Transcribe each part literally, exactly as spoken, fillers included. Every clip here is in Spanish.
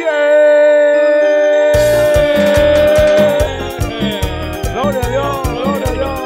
Gloria a Dios, gloria a Dios.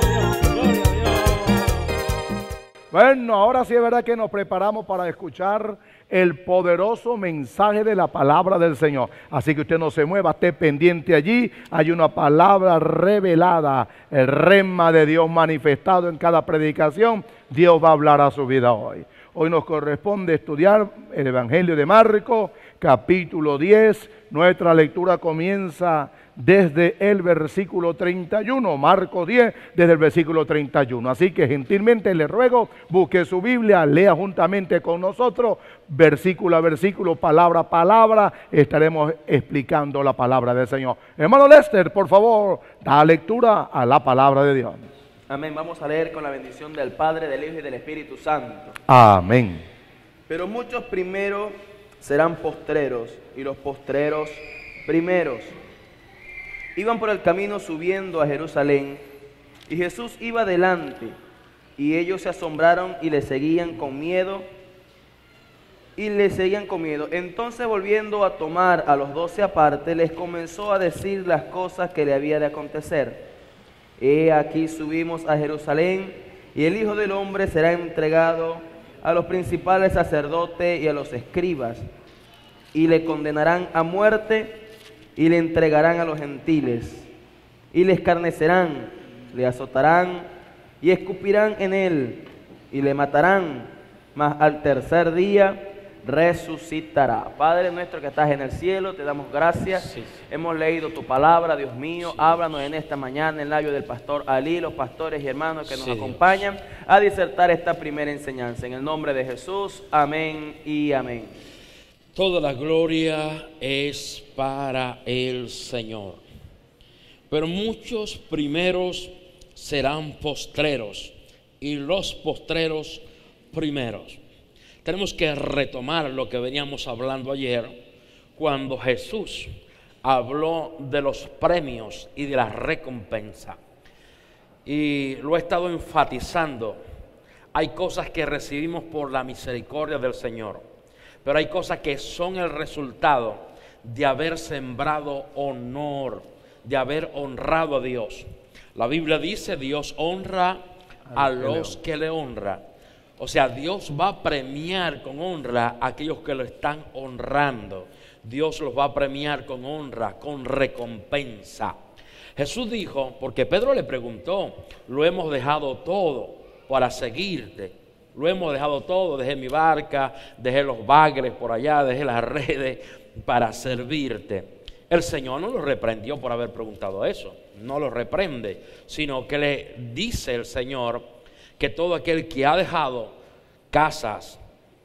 Bueno, ahora sí es verdad que nos preparamos para escuchar el poderoso mensaje de la palabra del Señor. Así que usted no se mueva, esté pendiente allí. Hay una palabra revelada, el rema de Dios manifestado en cada predicación. Dios va a hablar a su vida hoy. Hoy nos corresponde estudiar el Evangelio de Marcos, capítulo diez. Nuestra lectura comienza desde el versículo treinta y uno, Marcos diez, desde el versículo treinta y uno. Así que gentilmente le ruego, busque su Biblia, lea juntamente con nosotros, versículo a versículo, palabra a palabra, estaremos explicando la palabra del Señor. Hermano Lester, por favor, da lectura a la palabra de Dios. Amén. Vamos a leer con la bendición del Padre, del Hijo y del Espíritu Santo. Amén. Pero muchos primeros serán postreros, y los postreros primeros. Iban por el camino subiendo a Jerusalén, y Jesús iba delante, y ellos se asombraron y le seguían con miedo, y le seguían con miedo. Entonces, volviendo a tomar a los doce aparte, les comenzó a decir las cosas que le había de acontecer. He aquí subimos a Jerusalén, y el Hijo del Hombre será entregado a los principales sacerdotes y a los escribas, y le condenarán a muerte, y le entregarán a los gentiles, y le escarnecerán, le azotarán, y escupirán en él, y le matarán, mas al tercer día resucitará. Padre nuestro que estás en el cielo, te damos gracias. Sí, sí. Hemos leído tu palabra, Dios mío. Sí. Háblanos en esta mañana en el labio del pastor Ali, los pastores y hermanos que nos sí, acompañan Dios. A disertar esta primera enseñanza. En el nombre de Jesús, amén y amén. Toda la gloria es para el Señor. Pero muchos primeros serán postreros, y los postreros primeros. Tenemos que retomar lo que veníamos hablando ayer, cuando Jesús habló de los premios y de la recompensa. Y lo he estado enfatizando. Hay cosas que recibimos por la misericordia del Señor, pero hay cosas que son el resultado de haber sembrado honor, de haber honrado a Dios. La Biblia dice: Dios honra a los que le honran. O sea, Dios va a premiar con honra a aquellos que lo están honrando. Dios los va a premiar con honra, con recompensa. Jesús dijo, porque Pedro le preguntó: lo hemos dejado todo para seguirte. Lo hemos dejado todo, dejé mi barca, dejé los bagres por allá, dejé las redes para servirte. El Señor no lo reprendió por haber preguntado eso, no lo reprende, sino que le dice el Señor que todo aquel que ha dejado casas,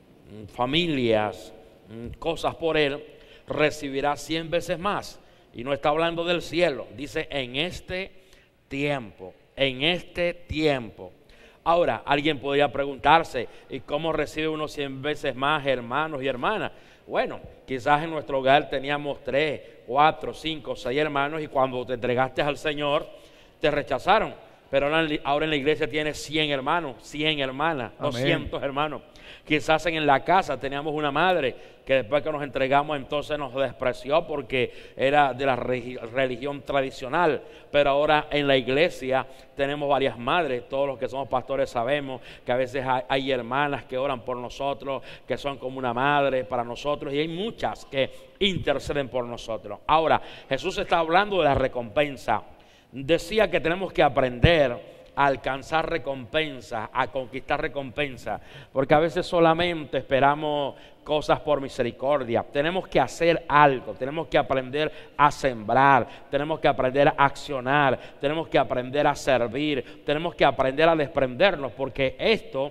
familias, cosas por él, recibirá cien veces más. Y no está hablando del cielo, dice en este tiempo, en este tiempo. Ahora, alguien podría preguntarse, ¿y cómo recibe uno cien veces más, hermanos y hermanas? Bueno, quizás en nuestro hogar teníamos tres, cuatro, cinco, seis hermanos, y cuando te entregaste al Señor, te rechazaron. Pero ahora en la iglesia tienes cien hermanos, cien hermanas, Amén. doscientos hermanos. Quizás en la casa teníamos una madre que después que nos entregamos entonces nos despreció porque era de la religión tradicional. Pero ahora en la iglesia tenemos varias madres. Todos los que somos pastores sabemos que a veces hay, hay hermanas que oran por nosotros, que son como una madre para nosotros, y hay muchas que interceden por nosotros. Ahora, Jesús está hablando de la recompensa. Decía que tenemos que aprender a alcanzar recompensa, a conquistar recompensa, porque a veces solamente esperamos cosas por misericordia. Tenemos que hacer algo, tenemos que aprender a sembrar, tenemos que aprender a accionar, tenemos que aprender a servir, tenemos que aprender a desprendernos, porque esto...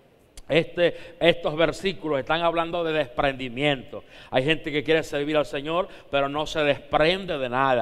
Este, estos versículos están hablando de desprendimiento. Hay gente que quiere servir al Señor, pero no se desprende de nada.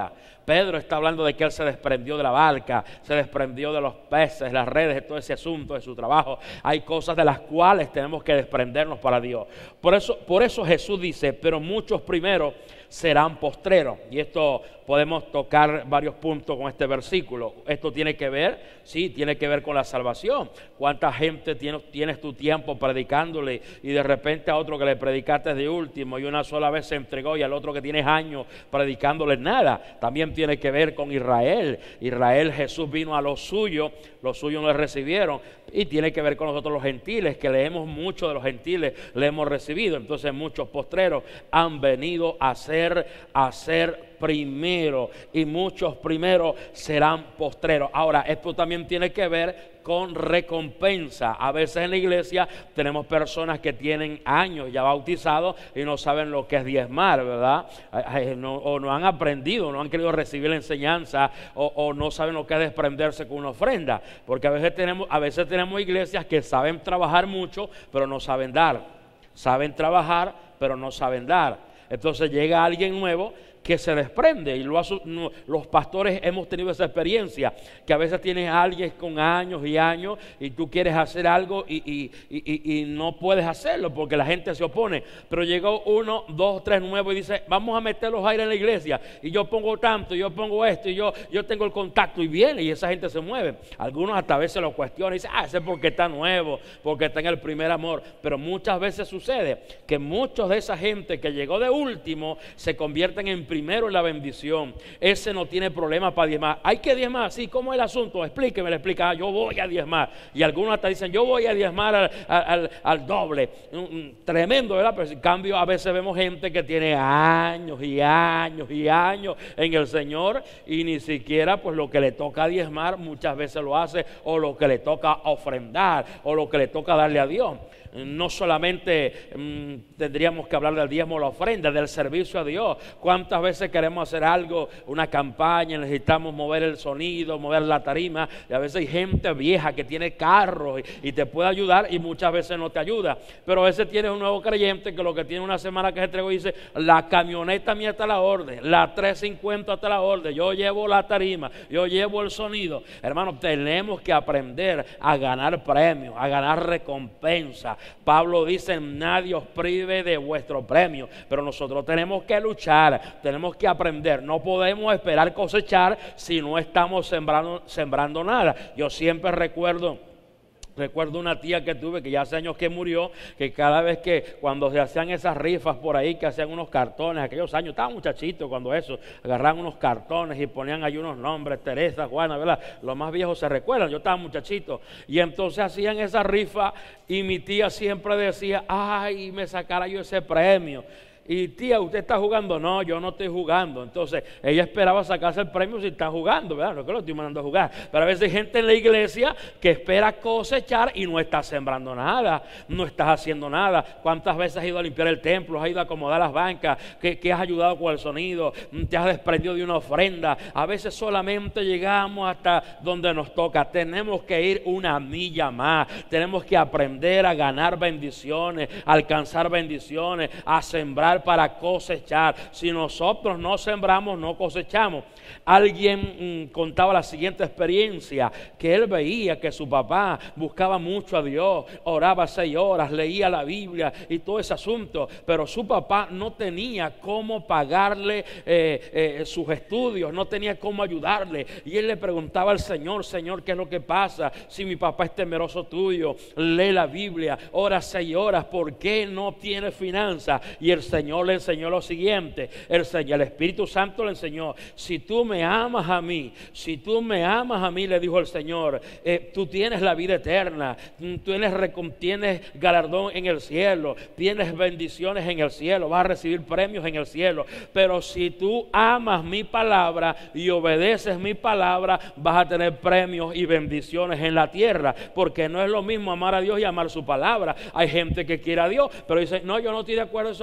Pedro está hablando de que él se desprendió de la barca, se desprendió de los peces, las redes, de todo ese asunto de su trabajo. Hay cosas de las cuales tenemos que desprendernos para Dios. Por eso, por eso Jesús dice, pero muchos primero serán postreros. Y esto podemos tocar varios puntos con este versículo. Esto tiene que ver, sí, tiene que ver con la salvación. ¿Cuánta gente tienes, tienes tu tiempo predicándole y de repente a otro que le predicaste de último y una sola vez se entregó y al otro que tienes años predicándole nada? También tiene que ver con Israel. Israel, Jesús vino a los suyos, los suyos no le recibieron, y tiene que ver con nosotros los gentiles, que leemos mucho de los gentiles, le hemos recibido. Entonces muchos postreros han venido a ser, a ser primero, y muchos primeros serán postreros. Ahora, esto también tiene que ver con recompensa. A veces en la iglesia tenemos personas que tienen años ya bautizados y no saben lo que es diezmar, ¿verdad? No, o no han aprendido, no han querido recibir la enseñanza, o, o no saben lo que es desprenderse con una ofrenda, porque a veces tenemos, a veces tenemos iglesias que saben trabajar mucho, pero no saben dar. Saben trabajar, pero no saben dar. Entonces llega alguien nuevo que se desprende, y lo, no, los pastores hemos tenido esa experiencia, que a veces tienes a alguien con años y años y tú quieres hacer algo y, y, y, y no puedes hacerlo porque la gente se opone, pero llegó uno, dos, tres nuevos y dice, vamos a meter los aires en la iglesia, y yo pongo tanto, y yo pongo esto, y yo, yo tengo el contacto, y viene, y esa gente se mueve. Algunos hasta a veces lo cuestionan y dicen, ah, ese es porque está nuevo, porque está en el primer amor, pero muchas veces sucede que muchos de esa gente que llegó de último se convierten en primero en la bendición. Ese no tiene problema para diezmar. Hay que diezmar, sí, ¿cómo es el asunto? Explíqueme, le explica, ah, yo voy a diezmar. Y algunos hasta dicen, yo voy a diezmar al, al, al doble. Tremendo, ¿verdad? Pero en cambio a veces vemos gente que tiene años y años y años en el Señor y ni siquiera pues lo que le toca diezmar muchas veces lo hace, o lo que le toca ofrendar, o lo que le toca darle a Dios. No solamente mmm, tendríamos que hablar del diezmo o la ofrenda, del servicio a Dios. ¿Cuántas veces queremos hacer algo, una campaña, necesitamos mover el sonido, mover la tarima, y a veces hay gente vieja que tiene carros y, y te puede ayudar y muchas veces no te ayuda? Pero a veces tienes un nuevo creyente que lo que tiene una semana que se entregó y dice, la camioneta mía está a la orden, la trescientos cincuenta está a la orden, yo llevo la tarima, yo llevo el sonido. Hermanos, tenemos que aprender a ganar premios, a ganar recompensa. Pablo dice, nadie os prive de vuestro premio, pero nosotros tenemos que luchar, tenemos que aprender. No podemos esperar cosechar si no estamos sembrando, sembrando nada. Yo siempre recuerdo Recuerdo una tía que tuve que ya hace años que murió, que cada vez que cuando se hacían esas rifas por ahí, que hacían unos cartones, aquellos años, estaba muchachito cuando eso, agarraban unos cartones y ponían ahí unos nombres, Teresa, Juana, ¿verdad? Los más viejos se recuerdan, yo estaba muchachito, y entonces hacían esa rifa y mi tía siempre decía, ay, me sacara yo ese premio. Y tía, ¿usted está jugando? No, yo no estoy jugando. Entonces ella esperaba sacarse el premio si está jugando, ¿verdad? No es que lo estoy mandando a jugar, pero a veces hay gente en la iglesia que espera cosechar y no está sembrando nada, no estás haciendo nada. ¿Cuántas veces has ido a limpiar el templo, has ido a acomodar las bancas, que, que has ayudado con el sonido, te has desprendido de una ofrenda? A veces solamente llegamos hasta donde nos toca. Tenemos que ir una milla más, tenemos que aprender a ganar bendiciones, a alcanzar bendiciones, a sembrar para cosechar. Si nosotros no sembramos, no cosechamos. Alguien mmm, contaba la siguiente experiencia, que él veía que su papá buscaba mucho a Dios, oraba seis horas, leía la Biblia y todo ese asunto, pero su papá no tenía cómo pagarle eh, eh, sus estudios, no tenía cómo ayudarle, y él le preguntaba al Señor, Señor, ¿qué es lo que pasa? Si mi papá es temeroso tuyo, lee la Biblia, ora seis horas, ¿por qué no tiene finanzas? Y el Señor Señor le enseñó lo siguiente, el, Señor, el Espíritu Santo le enseñó, si tú me amas a mí, si tú me amas a mí, le dijo el Señor, eh, tú tienes la vida eterna, tú tienes, tienes galardón en el cielo, tienes bendiciones en el cielo, vas a recibir premios en el cielo, pero si tú amas mi palabra y obedeces mi palabra, vas a tener premios y bendiciones en la tierra, porque no es lo mismo amar a Dios y amar su palabra. Hay gente que quiere a Dios, pero dice, no, yo no estoy de acuerdo eso con los diez,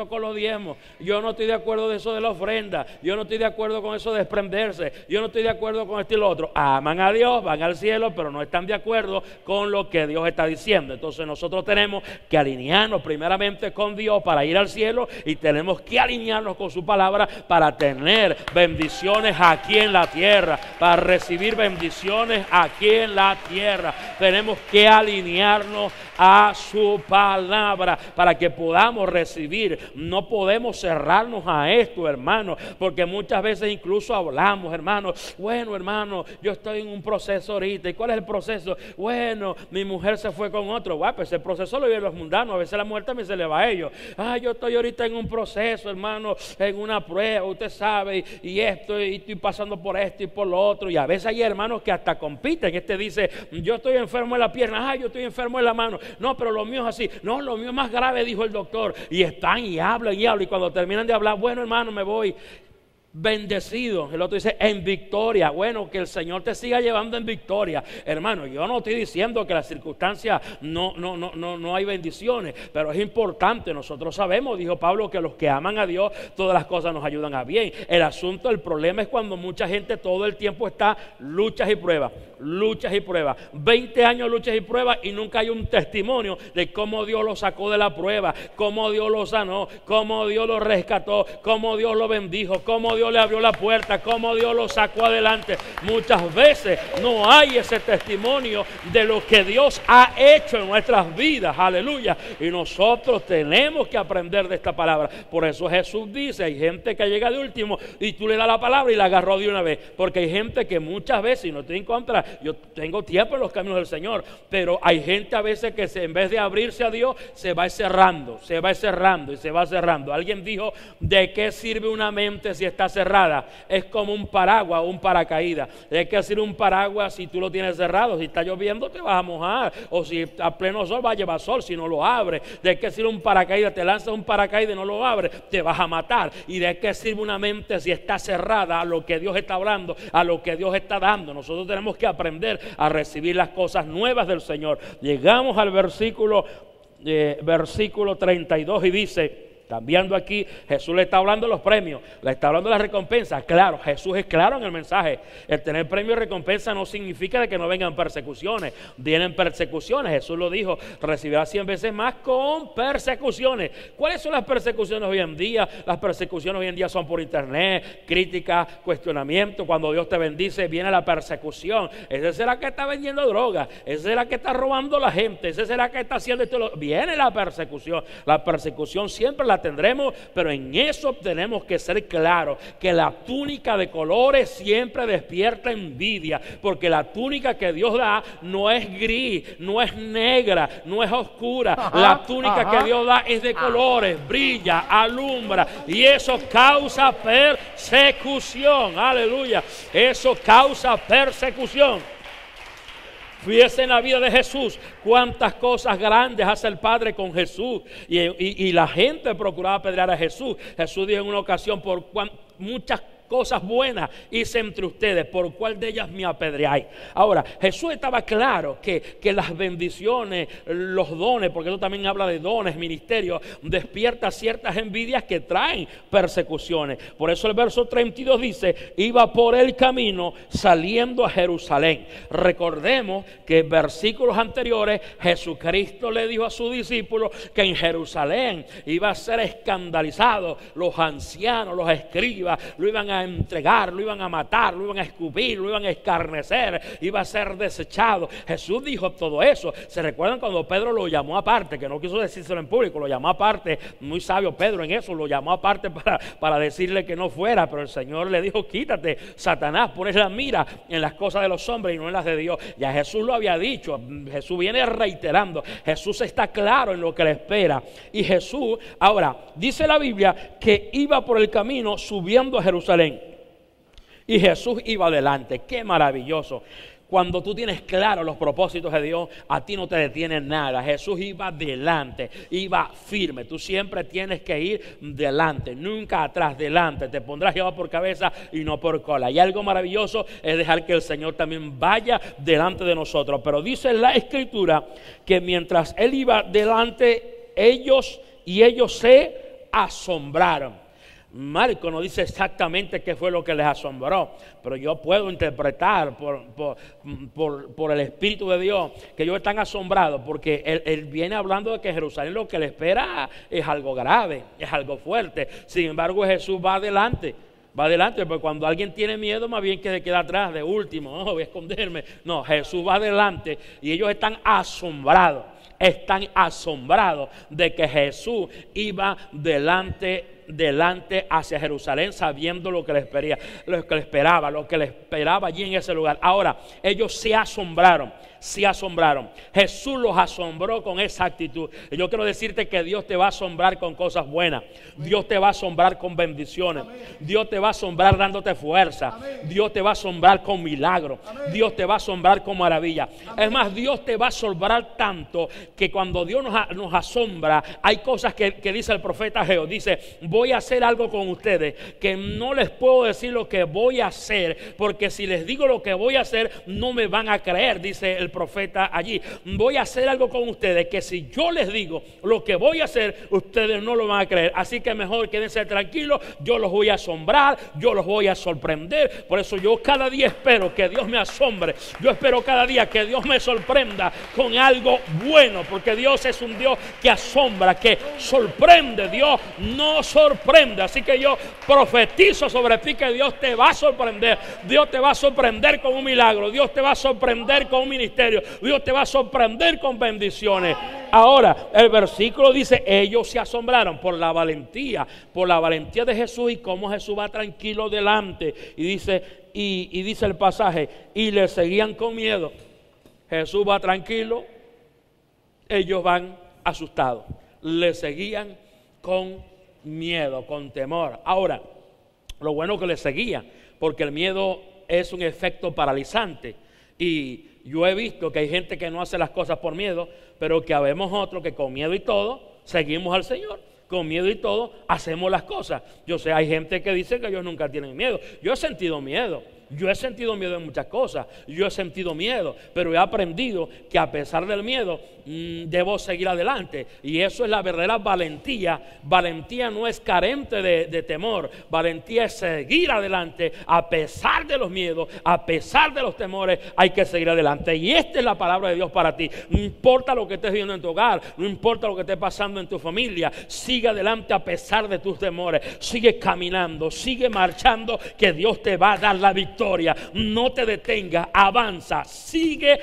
diezmo, yo no estoy de acuerdo de eso de la ofrenda, yo no estoy de acuerdo con eso de desprenderse, yo no estoy de acuerdo con esto y lo otro. Aman a Dios, van al cielo, pero no están de acuerdo con lo que Dios está diciendo. Entonces nosotros tenemos que alinearnos primeramente con Dios para ir al cielo, y tenemos que alinearnos con su palabra para tener bendiciones aquí en la tierra, para recibir bendiciones aquí en la tierra. Tenemos que alinearnos a su palabra para que podamos recibir. No podemos cerrarnos a esto, hermano, porque muchas veces incluso hablamos, hermano, bueno, hermano, yo estoy en un proceso ahorita. ¿Y cuál es el proceso? Bueno, mi mujer se fue con otro. Bueno, pues el proceso lo viven los mundanos. A veces la muerte me se le va a ellos. Ah, yo estoy ahorita en un proceso, hermano, en una prueba, usted sabe, y, y esto, y estoy pasando por esto y por lo otro. Y a veces hay hermanos que hasta compiten. Este dice, yo estoy enfermo en la pierna, ah, yo estoy enfermo en la mano. No, pero lo mío es así. No, lo mío es más grave, dijo el doctor. Y están y hablan y hablan. Y cuando terminan de hablar, bueno, hermano, me voy bendecido. El otro dice en victoria. Bueno, que el Señor te siga llevando en victoria, hermano. Yo no estoy diciendo que las circunstancias no, no, no, no, no hay bendiciones, pero es importante. Nosotros sabemos, dijo Pablo, que los que aman a Dios, todas las cosas nos ayudan a bien. El asunto, el problema es cuando mucha gente todo el tiempo está luchas y pruebas, luchas y pruebas, veinte años luchas y pruebas, y nunca hay un testimonio de cómo Dios lo sacó de la prueba, cómo Dios lo sanó, cómo Dios lo rescató, cómo Dios lo bendijo, cómo Dios le abrió la puerta, cómo Dios lo sacó adelante. Muchas veces no hay ese testimonio de lo que Dios ha hecho en nuestras vidas, aleluya, y nosotros tenemos que aprender de esta palabra. Por eso Jesús dice, hay gente que llega de último y tú le das la palabra y la agarró de una vez, porque hay gente que muchas veces, y no estoy en contra, yo tengo tiempo en los caminos del Señor, pero hay gente a veces que se, en vez de abrirse a Dios, se va cerrando, se va cerrando y se va cerrando. Alguien dijo, ¿de qué sirve una mente si está cerrada? Es como un paraguas o un paracaídas. ¿De qué sirve un paraguas si tú lo tienes cerrado? Si está lloviendo te vas a mojar, o si a pleno sol va a llevar sol si no lo abres. ¿De qué sirve un paracaídas? Te lanzas un paracaídas y no lo abres, te vas a matar. ¿Y de qué sirve una mente si está cerrada a lo que Dios está hablando, a lo que Dios está dando? Nosotros tenemos que aprender a recibir las cosas nuevas del Señor. Llegamos al versículo eh, versículo treinta y dos y dice, cambiando aquí, Jesús le está hablando de los premios, le está hablando de las recompensas. Claro, Jesús es claro en el mensaje. El tener premio y recompensa no significa de que no vengan persecuciones. Vienen persecuciones, Jesús lo dijo, recibirá cien veces más con persecuciones. ¿Cuáles son las persecuciones hoy en día? Las persecuciones hoy en día son por internet, críticas, cuestionamiento. Cuando Dios te bendice, viene la persecución. Ese será que está vendiendo drogas, ese será que está robando a la gente, ese será que está haciendo esto. Viene la persecución. La persecución siempre la tendremos, pero en eso tenemos que ser claros, que la túnica de colores siempre despierta envidia, porque la túnica que Dios da no es gris, no es negra, no es oscura. Ajá, la túnica ajá. que Dios da es de colores, brilla, alumbra, y eso causa persecución. Aleluya, eso causa persecución. Fíjese en la vida de Jesús, cuántas cosas grandes hace el Padre con Jesús, y, y, y la gente procuraba apedrear a Jesús. Jesús dijo en una ocasión, por cuan, muchas cosas buenas hice entre ustedes, ¿por cuál de ellas me apedreáis? Ahora, Jesús estaba claro que, que las bendiciones, los dones, porque eso también habla de dones, ministerios, despierta ciertas envidias que traen persecuciones. Por eso el verso treinta y dos dice, iba por el camino saliendo a Jerusalén. Recordemos que en versículos anteriores Jesucristo le dijo a sus discípulos que en Jerusalén iba a ser escandalizado. Los ancianos, los escribas lo iban a entregar, lo iban a matar, lo iban a escupir, lo iban a escarnecer, iba a ser desechado. Jesús dijo todo eso. ¿Se recuerdan cuando Pedro lo llamó aparte? Que no quiso decírselo en público, lo llamó aparte. Muy sabio Pedro en eso, lo llamó aparte para, para decirle que no fuera, pero el Señor le dijo, quítate, Satanás, pones la mira en las cosas de los hombres y no en las de Dios. Ya Jesús lo había dicho, Jesús viene reiterando, Jesús está claro en lo que le espera. Y Jesús, ahora, dice la Biblia que iba por el camino subiendo a Jerusalén. Y Jesús iba adelante. ¡Qué maravilloso! Cuando tú tienes claro los propósitos de Dios, a ti no te detiene nada. Jesús iba adelante, iba firme. Tú siempre tienes que ir delante, nunca atrás, delante. Te pondrás llevado por cabeza y no por cola. Y algo maravilloso es dejar que el Señor también vaya delante de nosotros. Pero dice la Escritura que mientras Él iba delante, ellos y ellos se asombraron. Marco no dice exactamente qué fue lo que les asombró, pero yo puedo interpretar por, por, por, por el Espíritu de Dios que ellos están asombrados porque él, él viene hablando de que Jerusalén lo que le espera es algo grave, es algo fuerte. Sin embargo, Jesús va adelante. Va adelante, porque cuando alguien tiene miedo, más bien que se queda atrás, de último, no, voy a esconderme. No, Jesús va adelante y ellos están asombrados, están asombrados de que Jesús iba delante, delante hacia Jerusalén, sabiendo lo que les esperaba, lo que les esperaba, lo que les esperaba allí en ese lugar. Ahora, ellos se asombraron. Se asombraron. Jesús los asombró con esa actitud. Y yo quiero decirte que Dios te va a asombrar con cosas buenas. Dios te va a asombrar con bendiciones. Dios te va a asombrar dándote fuerza. Dios te va a asombrar con milagros. Dios te va a asombrar con maravilla. Es más, Dios te va a asombrar tanto que cuando Dios nos, nos asombra, hay cosas que, que dice el profeta Ageo. Dice, voy a hacer algo con ustedes que no les puedo decir lo que voy a hacer, porque si les digo lo que voy a hacer, no me van a creer, dice el profeta allí. Voy a hacer algo con ustedes que si yo les digo lo que voy a hacer, ustedes no lo van a creer. Así que mejor quédense tranquilos, yo los voy a asombrar, yo los voy a sorprender. Por eso yo cada día espero que Dios me asombre. Yo espero cada día que Dios me sorprenda con algo bueno, porque Dios es un Dios que asombra, que sorprende. Dios no sorprende. Así que yo profetizo sobre ti que Dios te va a sorprender. Dios te va a sorprender con un milagro. Dios te va a sorprender con un ministerio. Dios te va a sorprender con bendiciones. Ahora, el versículo dice, ellos se asombraron por la valentía, por la valentía de Jesús y cómo Jesús va tranquilo delante. Y dice, y, y dice el pasaje, y le seguían con miedo. Jesús va tranquilo, ellos van asustados. Le seguían con miedo, con temor. Ahora, lo bueno que le seguían, porque el miedo es un efecto paralizante. Y yo he visto que hay gente que no hace las cosas por miedo, pero que habemos otros que con miedo y todo seguimos al Señor. Con miedo y todo hacemos las cosas. Yo sé, hay gente que dice que ellos nunca tienen miedo. Yo he sentido miedo. Yo he sentido miedo en muchas cosas. Yo he sentido miedo, pero he aprendido que a pesar del miedo mmm, debo seguir adelante. Y eso es la verdadera valentía. Valentía no es carente de, de temor. Valentía es seguir adelante a pesar de los miedos, a pesar de los temores. Hay que seguir adelante. Y esta es la palabra de Dios para ti. No importa lo que estés viviendo en tu hogar, no importa lo que esté pasando en tu familia. Sigue adelante a pesar de tus temores. Sigue caminando, sigue marchando, que Dios te va a dar la victoria. No te detengas, avanza, sigue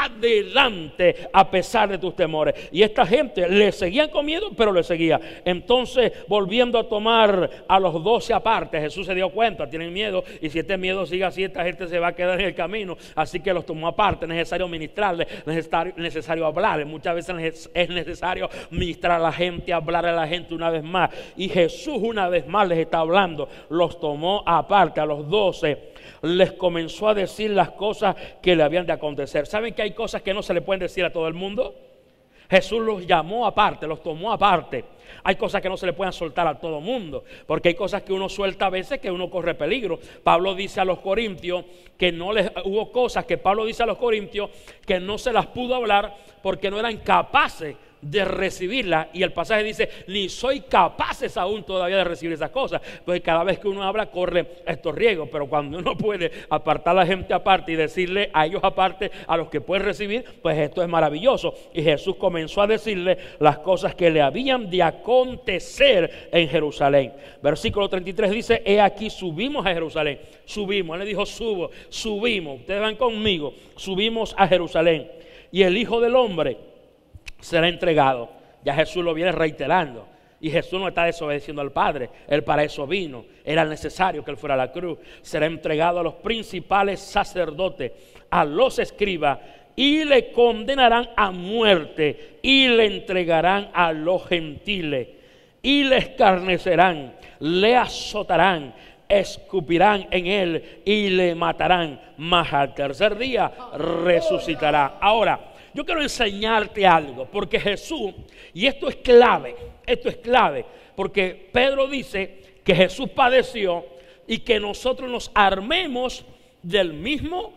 adelante a pesar de tus temores. Y esta gente le seguían con miedo, pero le seguía. Entonces, volviendo a tomar a los doce aparte, Jesús se dio cuenta, tienen miedo, y si este miedo sigue así, esta gente se va a quedar en el camino. Así que los tomó aparte. Es necesario ministrarles, necesario, necesario hablarles. Muchas veces es necesario ministrar a la gente, hablar a la gente una vez más. Y Jesús una vez más les está hablando. Los tomó aparte a los doce. Les comenzó a decir las cosas que le habían de acontecer. ¿Saben que hay cosas que no se le pueden decir a todo el mundo? Jesús los llamó aparte, los tomó aparte. Hay cosas que no se le pueden soltar a todo el mundo, porque hay cosas que uno suelta a veces que uno corre peligro. Pablo dice a los corintios que no les hubo cosas que Pablo dice a los corintios que no se las pudo hablar porque no eran capaces de recibirla, y el pasaje dice, ni soy capaces aún todavía de recibir esas cosas. Pues cada vez que uno habla corre estos riesgos, pero cuando uno puede apartar a la gente aparte y decirle a ellos aparte, a los que pueden recibir, pues esto es maravilloso. Y Jesús comenzó a decirle las cosas que le habían de acontecer en Jerusalén. Versículo treinta y tres dice, he aquí subimos a Jerusalén, subimos, él le dijo subo, subimos, ustedes van conmigo, subimos a Jerusalén, y el Hijo del Hombre será entregado. Ya Jesús lo viene reiterando. Y Jesús no está desobedeciendo al Padre. Él para eso vino. Era necesario que Él fuera a la cruz. Será entregado a los principales sacerdotes, a los escribas, y le condenarán a muerte, y le entregarán a los gentiles, y le escarnecerán, le azotarán, escupirán en Él, y le matarán, mas al tercer día resucitará. Ahora, yo quiero enseñarte algo, porque Jesús, y esto es clave, esto es clave, porque Pedro dice que Jesús padeció y que nosotros nos armemos del mismo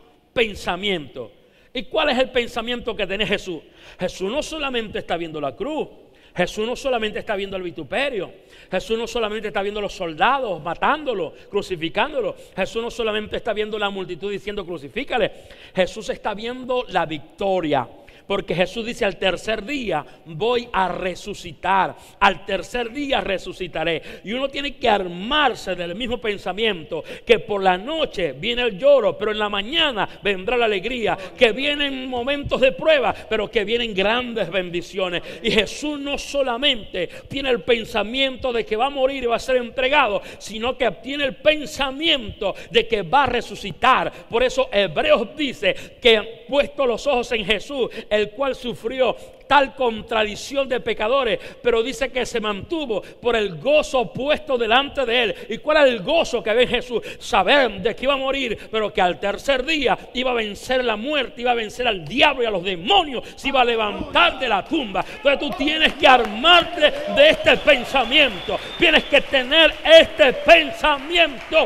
pensamiento. ¿Y cuál es el pensamiento que tiene Jesús? Jesús no solamente está viendo la cruz, Jesús no solamente está viendo el vituperio, Jesús no solamente está viendo los soldados matándolo, crucificándolo, Jesús no solamente está viendo la multitud diciendo crucifícale, Jesús está viendo la victoria. Porque Jesús dice al tercer día voy a resucitar, al tercer día resucitaré. Y uno tiene que armarse del mismo pensamiento, que por la noche viene el lloro, pero en la mañana vendrá la alegría, que vienen momentos de prueba, pero que vienen grandes bendiciones. Y Jesús no solamente tiene el pensamiento de que va a morir y va a ser entregado, sino que tiene el pensamiento de que va a resucitar. Por eso Hebreos dice que puesto los ojos en Jesús, el cual sufrió tal contradicción de pecadores, pero dice que se mantuvo por el gozo puesto delante de él. ¿Y cuál era el gozo que había en Jesús? Saber de que iba a morir, pero que al tercer día iba a vencer la muerte, iba a vencer al diablo y a los demonios, se iba a levantar de la tumba. Entonces tú tienes que armarte de este pensamiento, tienes que tener este pensamiento.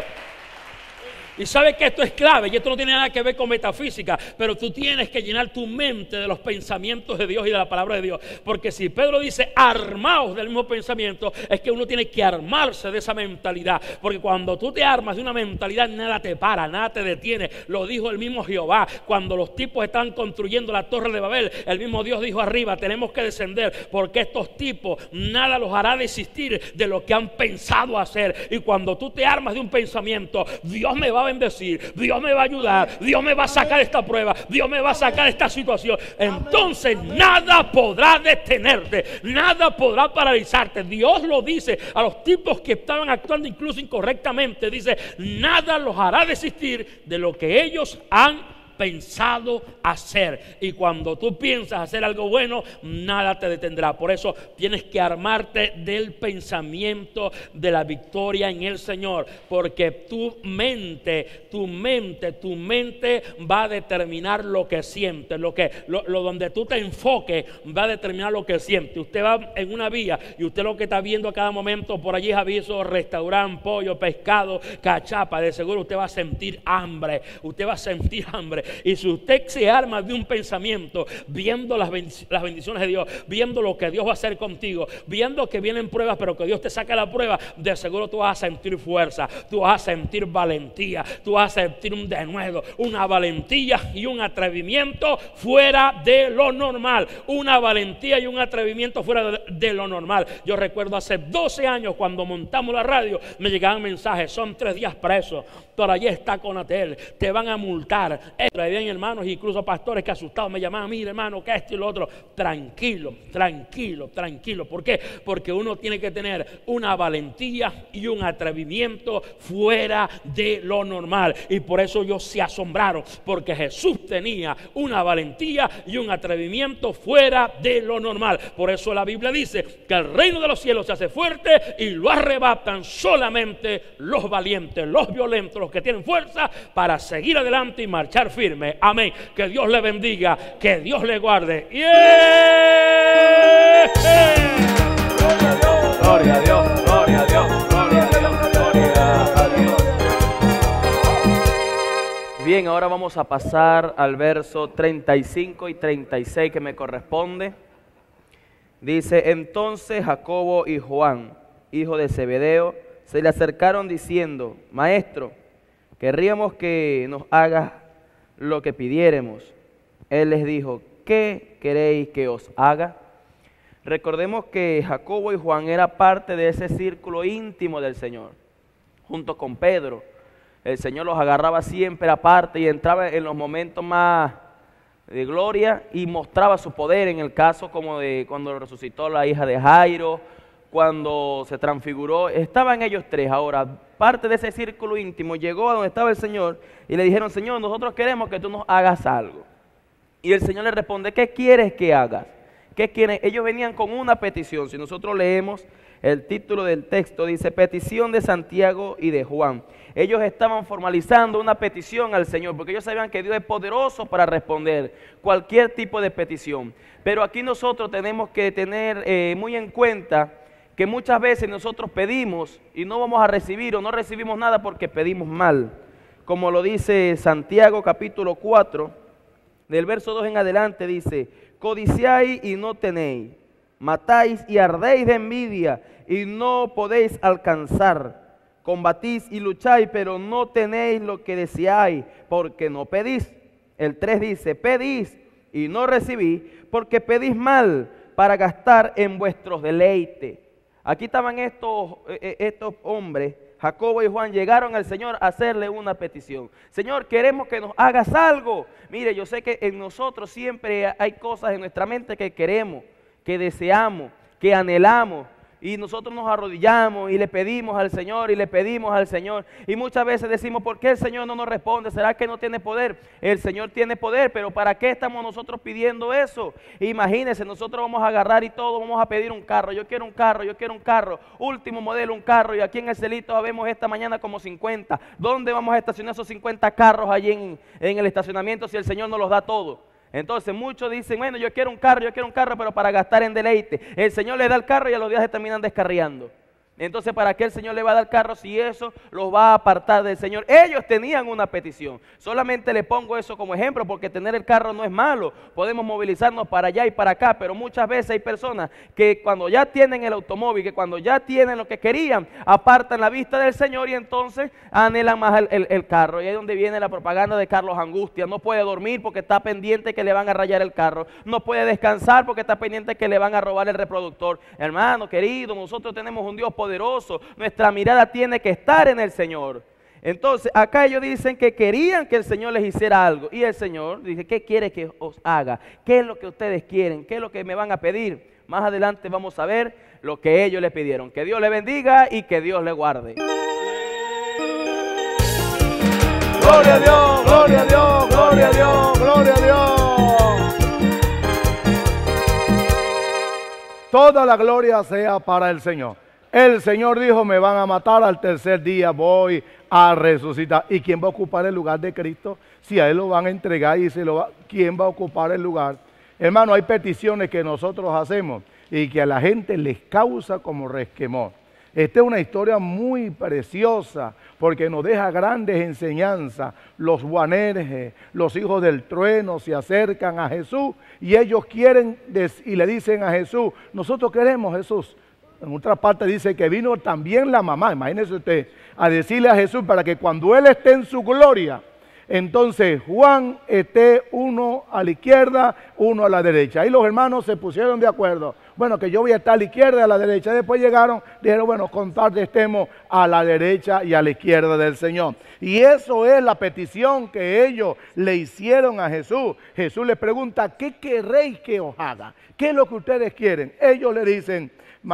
Y sabes que esto es clave, y esto no tiene nada que ver con metafísica, pero tú tienes que llenar tu mente de los pensamientos de Dios y de la palabra de Dios. Porque si Pedro dice armaos del mismo pensamiento, es que uno tiene que armarse de esa mentalidad. Porque cuando tú te armas de una mentalidad, nada te para, nada te detiene. Lo dijo el mismo Jehová cuando los tipos estaban construyendo la torre de Babel. El mismo Dios dijo arriba, tenemos que descender, porque estos tipos nada los hará desistir de lo que han pensado hacer. Y cuando tú te armas de un pensamiento, Dios me va a bendecir, Dios me va a ayudar, Dios me va a sacar de esta prueba, Dios me va a sacar de esta situación, entonces nada podrá detenerte, nada podrá paralizarte. Dios lo dice a los tipos que estaban actuando incluso incorrectamente, dice, nada los hará desistir de lo que ellos han pensado hacer. Y cuando tú piensas hacer algo bueno, nada te detendrá. Por eso tienes que armarte del pensamiento de la victoria en el Señor, porque tu mente, tu mente, tu mente va a determinar lo que sientes, lo que, lo, lo donde tú te enfoques va a determinar lo que sientes. Usted va en una vía y usted lo que está viendo a cada momento por allí es aviso, restaurante, pollo, pescado, cachapa. De seguro usted va a sentir hambre, usted va a sentir hambre. Y si usted se arma de un pensamiento, viendo las, bendic las bendiciones de Dios, viendo lo que Dios va a hacer contigo, viendo que vienen pruebas, pero que Dios te saca la prueba, de seguro tú vas a sentir fuerza, tú vas a sentir valentía, tú vas a sentir un denuedo, una valentía y un atrevimiento fuera de lo normal, una valentía y un atrevimiento fuera de, de lo normal. Yo recuerdo hace doce años cuando montamos la radio, me llegaban mensajes, son tres días presos, por allí está Conatel, te van a multar. Habían hermanos, incluso pastores que asustados me llamaban, mire hermano, que esto y lo otro. Tranquilo, tranquilo, tranquilo. ¿Por qué? Porque uno tiene que tener una valentía y un atrevimiento fuera de lo normal. Y por eso ellos se asombraron, porque Jesús tenía una valentía y un atrevimiento fuera de lo normal. Por eso la Biblia dice que el reino de los cielos se hace fuerte y lo arrebatan solamente los valientes, los violentos, los que tienen fuerza para seguir adelante y marchar firme. Amén. Que Dios le bendiga, que Dios le guarde. Yeah. Gloria a Dios, gloria a Dios, gloria a Dios, gloria a Dios. Bien, ahora vamos a pasar al verso treinta y cinco y treinta y seis que me corresponde. Dice, entonces Jacobo y Juan, hijo de Zebedeo, se le acercaron diciendo, Maestro, querríamos que nos hagas lo que pidiéremos. Él les dijo, ¿qué queréis que os haga? Recordemos que Jacobo y Juan eran parte de ese círculo íntimo del Señor, junto con Pedro. El Señor los agarraba siempre aparte y entraba en los momentos más de gloria y mostraba su poder, en el caso como de cuando resucitó la hija de Jairo, cuando se transfiguró, estaban ellos tres. Ahora, parte de ese círculo íntimo llegó a donde estaba el Señor y le dijeron, Señor, nosotros queremos que tú nos hagas algo. Y el Señor le responde, ¿qué quieres que hagas? ¿Qué quieren? Ellos venían con una petición. Si nosotros leemos el título del texto, dice, petición de Santiago y de Juan. Ellos estaban formalizando una petición al Señor, porque ellos sabían que Dios es poderoso para responder cualquier tipo de petición. Pero aquí nosotros tenemos que tener eh, muy en cuenta que muchas veces nosotros pedimos y no vamos a recibir o no recibimos nada porque pedimos mal. Como lo dice Santiago capítulo cuatro, del verso dos en adelante dice, codiciáis y no tenéis, matáis y ardéis de envidia y no podéis alcanzar. Combatís y lucháis, pero no tenéis lo que deseáis, porque no pedís. El tres dice, pedís y no recibís, porque pedís mal para gastar en vuestros deleites. Aquí estaban estos, estos hombres, Jacobo y Juan, llegaron al Señor a hacerle una petición. Señor, queremos que nos hagas algo. Mire, yo sé que en nosotros siempre hay cosas en nuestra mente que queremos, que deseamos, que anhelamos. Y nosotros nos arrodillamos y le pedimos al Señor y le pedimos al Señor. Y muchas veces decimos, ¿por qué el Señor no nos responde? ¿Será que no tiene poder? El Señor tiene poder, pero ¿para qué estamos nosotros pidiendo eso? Imagínense, nosotros vamos a agarrar y todo, vamos a pedir un carro. Yo quiero un carro, yo quiero un carro. Último modelo, un carro. Y aquí en el Celito vemos esta mañana como cincuenta. ¿Dónde vamos a estacionar esos cincuenta carros allí en, en el estacionamiento si el Señor nos los da todo? Entonces muchos dicen, bueno, yo quiero un carro, yo quiero un carro, pero para gastar en deleite. El Señor le da el carro y a los días se terminan descarriando. Entonces, ¿para qué el Señor le va a dar carro si eso los va a apartar del Señor? Ellos tenían una petición. Solamente le pongo eso como ejemplo porque tener el carro no es malo. Podemos movilizarnos para allá y para acá, pero muchas veces hay personas que cuando ya tienen el automóvil, que cuando ya tienen lo que querían, apartan la vista del Señor y entonces anhelan más el, el, el carro. Y ahí es donde viene la propaganda de Carlos Angustia. No puede dormir porque está pendiente que le van a rayar el carro. No puede descansar porque está pendiente que le van a robar el reproductor. Hermano, querido, nosotros tenemos un Dios poderoso. Poderoso. Nuestra mirada tiene que estar en el Señor. Entonces, acá ellos dicen que querían que el Señor les hiciera algo. Y el Señor dice, ¿qué quiere que os haga? ¿Qué es lo que ustedes quieren? ¿Qué es lo que me van a pedir? Más adelante vamos a ver lo que ellos le pidieron. Que Dios le bendiga y que Dios le guarde. Gloria a Dios, gloria a Dios, gloria a Dios, gloria a Dios. Toda la gloria sea para el Señor. El Señor dijo, me van a matar, al tercer día voy a resucitar. ¿Y quién va a ocupar el lugar de Cristo? Si a Él lo van a entregar y se lo va, ¿quién va a ocupar el lugar? Hermano, hay peticiones que nosotros hacemos y que a la gente les causa como resquemor. Esta es una historia muy preciosa porque nos deja grandes enseñanzas. Los Boanerges, los hijos del trueno se acercan a Jesús y ellos quieren y le dicen a Jesús, nosotros queremos Jesús. En otra parte dice que vino también la mamá, imagínese usted, a decirle a Jesús para que cuando Él esté en su gloria, entonces Juan esté uno a la izquierda, uno a la derecha. Ahí los hermanos se pusieron de acuerdo. Bueno, que yo voy a estar a la izquierda y a la derecha. Después llegaron, dijeron, bueno, con tal de estemos a la derecha y a la izquierda del Señor. Y eso es la petición que ellos le hicieron a Jesús. Jesús les pregunta, ¿qué queréis que os haga? ¿Qué es lo que ustedes quieren? Ellos le dicen,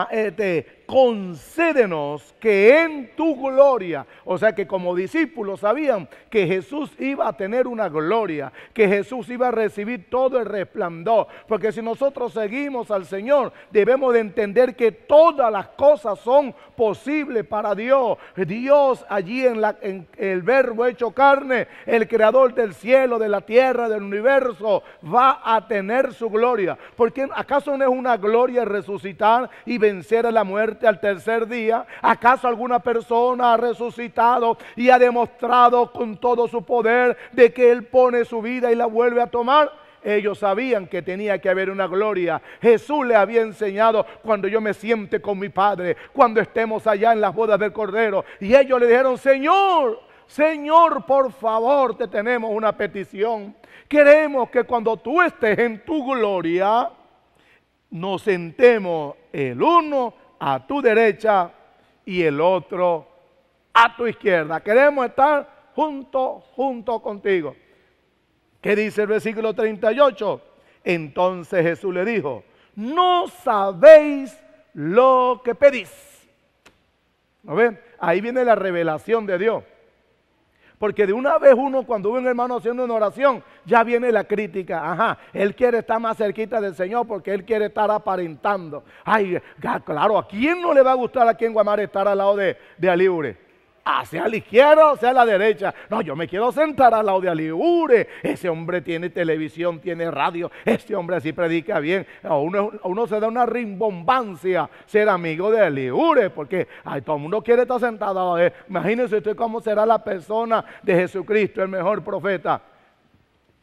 Este, concédenos que en tu gloria, o sea que como discípulos sabían que Jesús iba a tener una gloria, que Jesús iba a recibir todo el resplandor, porque si nosotros seguimos al Señor, debemos de entender que todas las cosas son posibles para Dios. Dios allí en, la, en el verbo hecho carne, el creador del cielo, de la tierra, del universo, va a tener su gloria, porque ¿acaso no es una gloria resucitar y vencer a la muerte al tercer día? ¿Acaso alguna persona ha resucitado y ha demostrado con todo su poder de que Él pone su vida y la vuelve a tomar? Ellos sabían que tenía que haber una gloria. Jesús le había enseñado, cuando yo me siente con mi Padre, cuando estemos allá en las bodas del Cordero. Y ellos le dijeron, Señor, Señor, por favor, te tenemos una petición. Queremos que cuando tú estés en tu gloria, nos sentemos el uno a tu derecha y el otro a tu izquierda. Queremos estar junto, junto contigo. ¿Qué dice el versículo treinta y ocho? Entonces Jesús le dijo, no sabéis lo que pedís. ¿No ven? Ahí viene la revelación de Dios. Porque de una vez uno, cuando ve un hermano haciendo una oración, ya viene la crítica. Ajá, él quiere estar más cerquita del Señor porque él quiere estar aparentando. Ay, claro, ¿a quién no le va a gustar aquí en Guamare estar al lado de, de Aliure? Ah, sea a la izquierda o sea a la derecha. No, yo me quiero sentar al lado de Aliure. Ese hombre tiene televisión, tiene radio. Este hombre así predica bien. A uno, a uno se da una rimbombancia ser amigo de Aliure, porque ay, todo el mundo quiere estar sentado. Eh. Imagínense usted cómo será la persona de Jesucristo, el mejor profeta.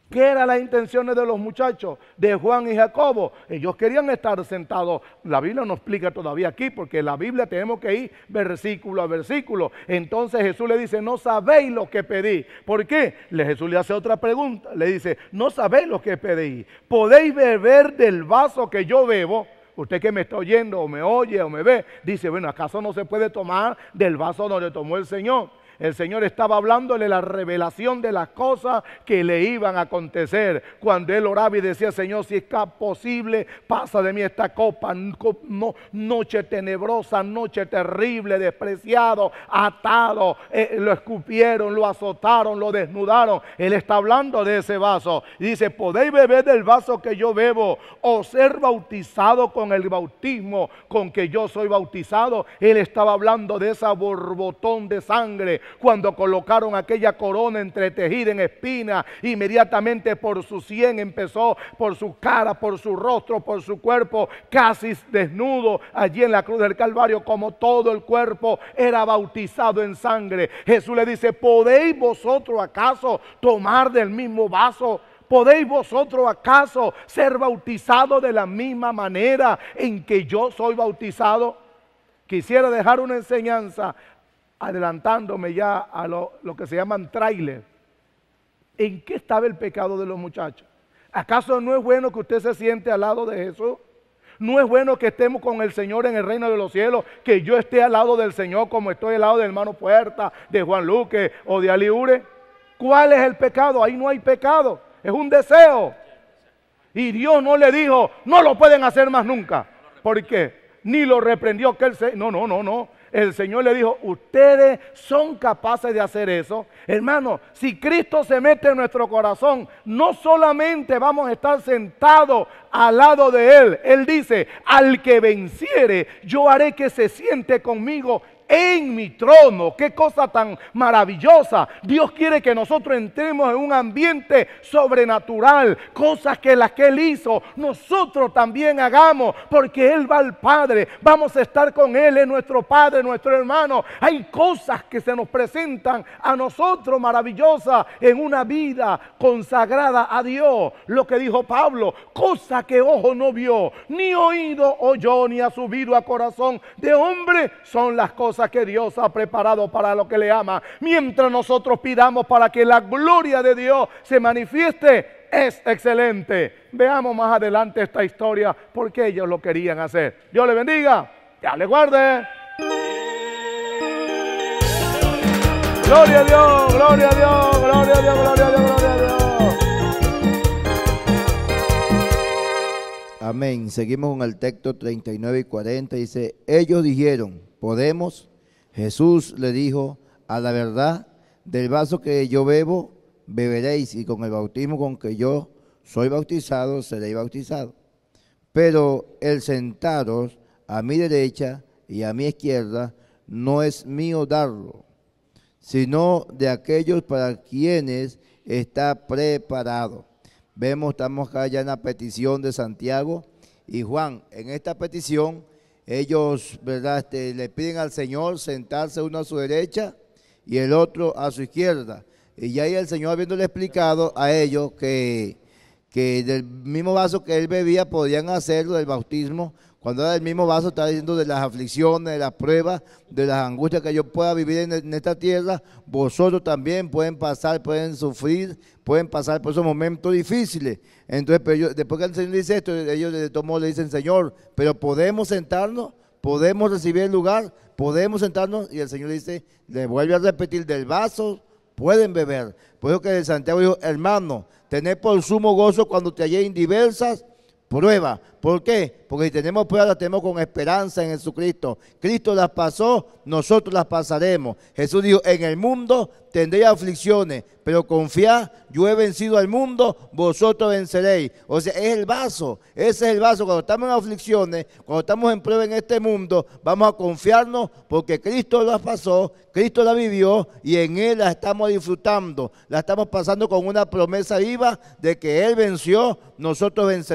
¿Qué eran las intenciones de los muchachos, de Juan y Jacobo? Ellos querían estar sentados. La Biblia no explica todavía aquí, porque la Biblia tenemos que ir versículo a versículo. Entonces Jesús le dice, no sabéis lo que pedí. ¿Por qué? Le, Jesús le hace otra pregunta. Le dice, no sabéis lo que pedí. ¿Podéis beber del vaso que yo bebo? Usted que me está oyendo o me oye o me ve, dice, bueno, ¿acaso no se puede tomar del vaso donde tomó el Señor? El Señor estaba hablándole la revelación de las cosas que le iban a acontecer. Cuando él oraba y decía, Señor, si es posible, pasa de mí esta copa. No, noche tenebrosa, noche terrible, despreciado, atado. Eh, lo escupieron, lo azotaron, lo desnudaron. Él está hablando de ese vaso. Y dice, podéis beber del vaso que yo bebo o ser bautizado con el bautismo con que yo soy bautizado. Él estaba hablando de ese borbotón de sangre. Cuando colocaron aquella corona entretejida en espinas, inmediatamente por su sien empezó, por su cara, por su rostro, por su cuerpo, casi desnudo, allí en la cruz del Calvario, como todo el cuerpo era bautizado en sangre. Jesús le dice, ¿podéis vosotros acaso tomar del mismo vaso? ¿Podéis vosotros acaso ser bautizados de la misma manera en que yo soy bautizado? Quisiera dejar una enseñanza adelantándome ya a lo, lo que se llaman trailers. ¿En qué estaba el pecado de los muchachos? ¿Acaso no es bueno que usted se siente al lado de Jesús? ¿No es bueno que estemos con el Señor en el reino de los cielos? Que yo esté al lado del Señor como estoy al lado del hermano Puerta, de Juan Luque o de Aliure. ¿Cuál es el pecado? Ahí no hay pecado, es un deseo. Y Dios no le dijo, no lo pueden hacer más nunca. ¿Por qué? Ni lo reprendió que él se... No, no, no, no. El Señor le dijo, ustedes son capaces de hacer eso. Hermano, si Cristo se mete en nuestro corazón, no solamente vamos a estar sentados al lado de Él. Él dice, al que venciere, yo haré que se siente conmigo en mi trono. Qué cosa tan maravillosa. Dios quiere que nosotros entremos en un ambiente sobrenatural, cosas que las que Él hizo nosotros también hagamos, porque Él va al Padre, vamos a estar con Él, es nuestro Padre, nuestro hermano. Hay cosas que se nos presentan a nosotros maravillosas en una vida consagrada a Dios. Lo que dijo Pablo, cosa que ojo no vio, ni oído oyó, ni ha subido a corazón de hombre, son las cosas que Dios ha preparado para lo que le ama. Mientras nosotros pidamos para que la gloria de Dios se manifieste, es excelente. Veamos más adelante esta historia, porque ellos lo querían hacer. Dios le bendiga, ya le guarde. Gloria a Dios, gloria a Dios, gloria a Dios, gloria a Dios, gloria a Dios. Amén. Seguimos con el texto treinta y nueve y cuarenta. Dice, ellos dijeron, ¿podemos? Jesús le dijo, a la verdad, del vaso que yo bebo, beberéis, y con el bautismo con que yo soy bautizado, seréis bautizados. Pero el sentaros a mi derecha y a mi izquierda no es mío darlo, sino de aquellos para quienes está preparado. Vemos, estamos acá ya en la petición de Santiago y Juan. En esta petición, ellos, ¿verdad?, este, le piden al Señor sentarse uno a su derecha y el otro a su izquierda. Y ya ahí el Señor habiéndole explicado a ellos que, que del mismo vaso que él bebía podían hacerlo del bautismo. Cuando era del mismo vaso, está diciendo de las aflicciones, de las pruebas, de las angustias que yo pueda vivir en, en esta tierra. Vosotros también pueden pasar, pueden sufrir, pueden pasar por esos momentos difíciles. Entonces, pero yo, después que el Señor dice esto, ellos de todos modos le dicen, Señor, pero podemos sentarnos, podemos recibir el lugar, podemos sentarnos. Y el Señor dice, le vuelve a repetir, del vaso pueden beber. Por eso que Santiago dijo, hermano, tened por sumo gozo cuando te halléis en diversas pruebas. ¿Por qué? Porque si tenemos pruebas, las tenemos con esperanza en Jesucristo. Cristo las pasó, nosotros las pasaremos. Jesús dijo, en el mundo tendréis aflicciones, pero confiad, yo he vencido al mundo, vosotros venceréis. O sea, es el vaso, ese es el vaso. Cuando estamos en aflicciones, cuando estamos en prueba en este mundo, vamos a confiarnos porque Cristo las pasó, Cristo la vivió y en Él la estamos disfrutando. La estamos pasando con una promesa viva de que Él venció, nosotros venceremos por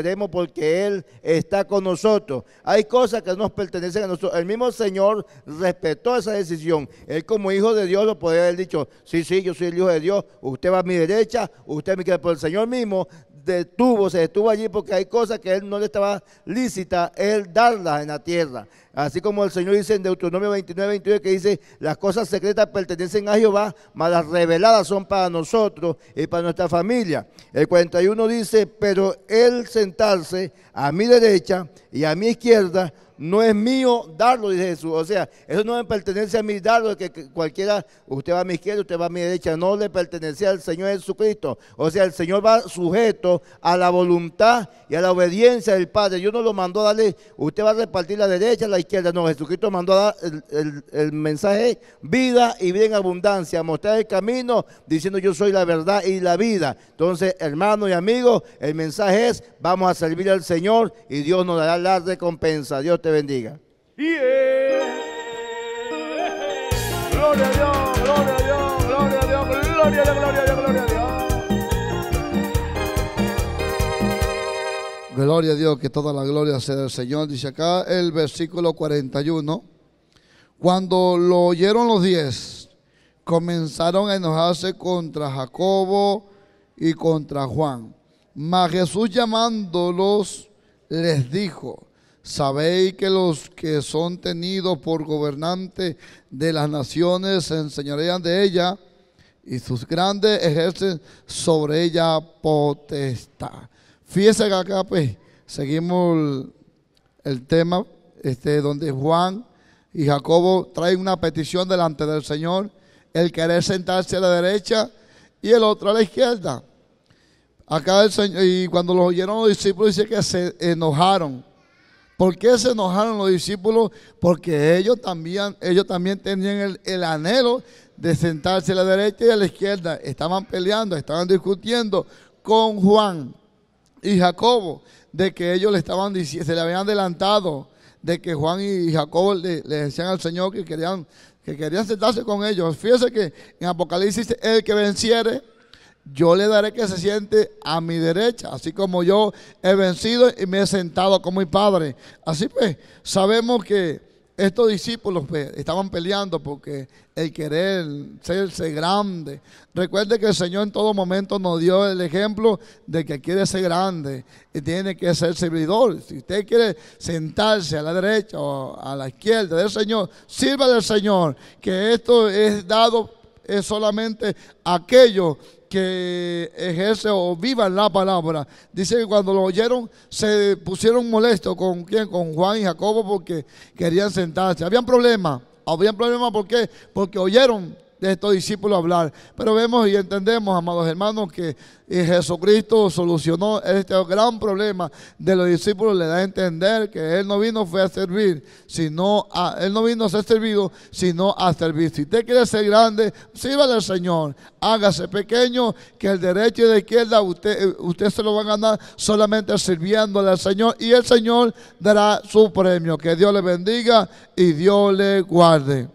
porque Él está con nosotros. Hay cosas que nos pertenecen a nosotros. El mismo Señor respetó esa decisión. Él como hijo de Dios lo podría haber dicho, sí, sí, yo soy el hijo de Dios, usted va a mi derecha, usted me queda, pero el Señor mismo detuvo, se detuvo allí porque hay cosas que Él no le estaba lícita Él darlas en la tierra. Así como el Señor dice en Deuteronomio veintinueve, veintiocho, que dice, las cosas secretas pertenecen a Jehová, mas las reveladas son para nosotros y para nuestra familia. El cuarenta y uno dice, pero Él sentarse a mi derecha y a mi izquierda, no es mío darlo, dice Jesús. O sea, eso no me pertenece a mí darlo, de que, que cualquiera, usted va a mi izquierda, usted va a mi derecha, no le pertenece al Señor Jesucristo. O sea, el Señor va sujeto a la voluntad y a la obediencia del Padre. Dios no lo mandó a darle, usted va a repartir la derecha, la izquierda. No, Jesucristo mandó a dar el, el, el mensaje vida y vida en abundancia, a mostrar el camino diciendo yo soy la verdad y la vida. Entonces, hermanos y amigos, el mensaje es, vamos a servir al Señor y Dios nos dará la recompensa. Dios te bendiga. Yeah. Gloria a Dios, gloria a Dios, gloria a Dios, gloria a Dios, gloria a Dios, gloria a Dios. Gloria a Dios, que toda la gloria sea del Señor. Dice acá el versículo cuarenta y uno. Cuando lo oyeron los diez, comenzaron a enojarse contra Jacobo y contra Juan. Mas Jesús llamándolos les dijo, ¿sabéis que los que son tenidos por gobernantes de las naciones se enseñorean de ella y sus grandes ejercen sobre ella potestad? Fíjense que acá pues seguimos el, el tema este, donde Juan y Jacobo traen una petición delante del Señor, el querer sentarse a la derecha y el otro a la izquierda. Acá el Señor, y cuando los oyeron los discípulos dice que se enojaron. ¿Por qué se enojaron los discípulos? Porque ellos también, ellos también tenían el, el anhelo de sentarse a la derecha y a la izquierda. Estaban peleando, estaban discutiendo con Juan y Jacobo de que ellos le estaban diciendo, se le habían adelantado de que Juan y Jacobo le, le decían al Señor que querían, que querían sentarse con ellos. Fíjense que en Apocalipsis dice, el que venciere, yo le daré que se siente a mi derecha, así como yo he vencido y me he sentado con mi Padre. Así pues, sabemos que estos discípulos pues, estaban peleando porque el querer serse grande. Recuerde que el Señor en todo momento nos dio el ejemplo de que quiere ser grande y tiene que ser servidor. Si usted quiere sentarse a la derecha o a la izquierda del Señor, sirva del Señor, que esto es dado es solamente aquello que ejerce o vivan la palabra. Dice que cuando lo oyeron se pusieron molestos con quién, con Juan y Jacobo porque querían sentarse. Habían problemas, habían problemas ¿por qué? Porque oyeron de estos discípulos hablar. Pero vemos y entendemos, amados hermanos, que Jesucristo solucionó este gran problema de los discípulos. Le da a entender que Él no vino fue a servir, sino a, Él no vino a ser servido, sino a servir. Si usted quiere ser grande, sirva al Señor. Hágase pequeño, que el derecho y la izquierda usted, usted se lo va a ganar solamente sirviéndole al Señor. Y el Señor dará su premio. Que Dios le bendiga y Dios le guarde.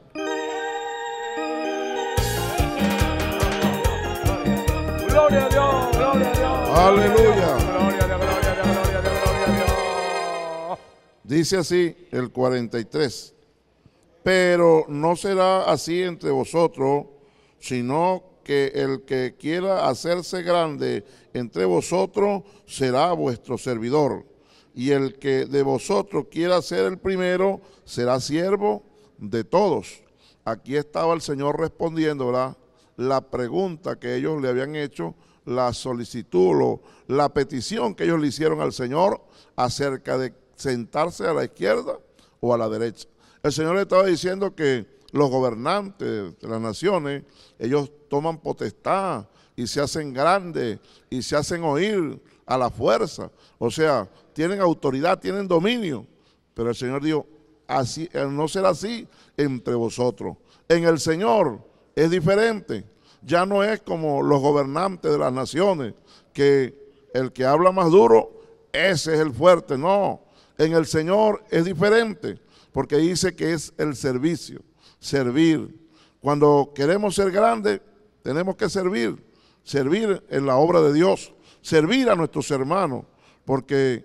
Gloria a Dios, gloria a Dios. Aleluya. Gloria a Dios, gloria a Dios, gloria a Dios, gloria a Dios. Dice así el cuarenta y tres. Pero no será así entre vosotros, sino que el que quiera hacerse grande entre vosotros será vuestro servidor. Y el que de vosotros quiera ser el primero será siervo de todos. Aquí estaba el Señor respondiendo, ¿verdad?, la pregunta que ellos le habían hecho, la solicitud, lo, la petición que ellos le hicieron al Señor acerca de sentarse a la izquierda o a la derecha. El Señor le estaba diciendo que los gobernantes de las naciones, ellos toman potestad y se hacen grandes y se hacen oír a la fuerza. O sea, tienen autoridad, tienen dominio. Pero el Señor dijo, así, no será así entre vosotros. En el Señor es diferente, ya no es como los gobernantes de las naciones, que el que habla más duro, ese es el fuerte. No, en el Señor es diferente, porque dice que es el servicio, servir. Cuando queremos ser grandes, tenemos que servir, servir en la obra de Dios, servir a nuestros hermanos, porque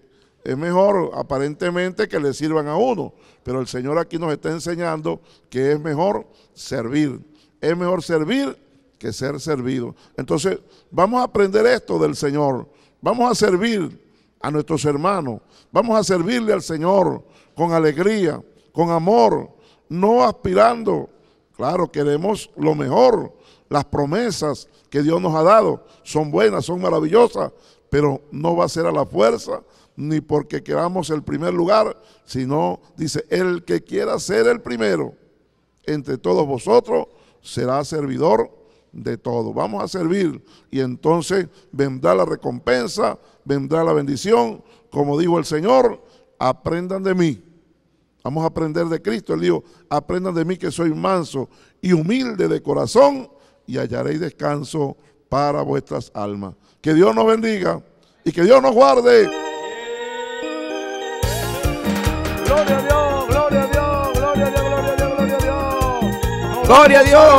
Es mejor aparentemente que le sirvan a uno, pero el Señor aquí nos está enseñando que es mejor servir. Es mejor servir que ser servido. Entonces, vamos a aprender esto del Señor. Vamos a servir a nuestros hermanos. Vamos a servirle al Señor con alegría, con amor, no aspirando. Claro, queremos lo mejor. Las promesas que Dios nos ha dado son buenas, son maravillosas, pero no va a ser a la fuerza, ni porque queramos el primer lugar, sino, dice, el que quiera ser el primero entre todos vosotros será servidor de todo. Vamos a servir y entonces vendrá la recompensa, vendrá la bendición. Como dijo el Señor, aprendan de mí. Vamos a aprender de Cristo. Él dijo, aprendan de mí que soy manso y humilde de corazón y hallaréis descanso para vuestras almas. Que Dios nos bendiga y que Dios nos guarde. Gloria a Dios, gloria a Dios, gloria a Dios, gloria a Dios, gloria a Dios. ¡Gloria a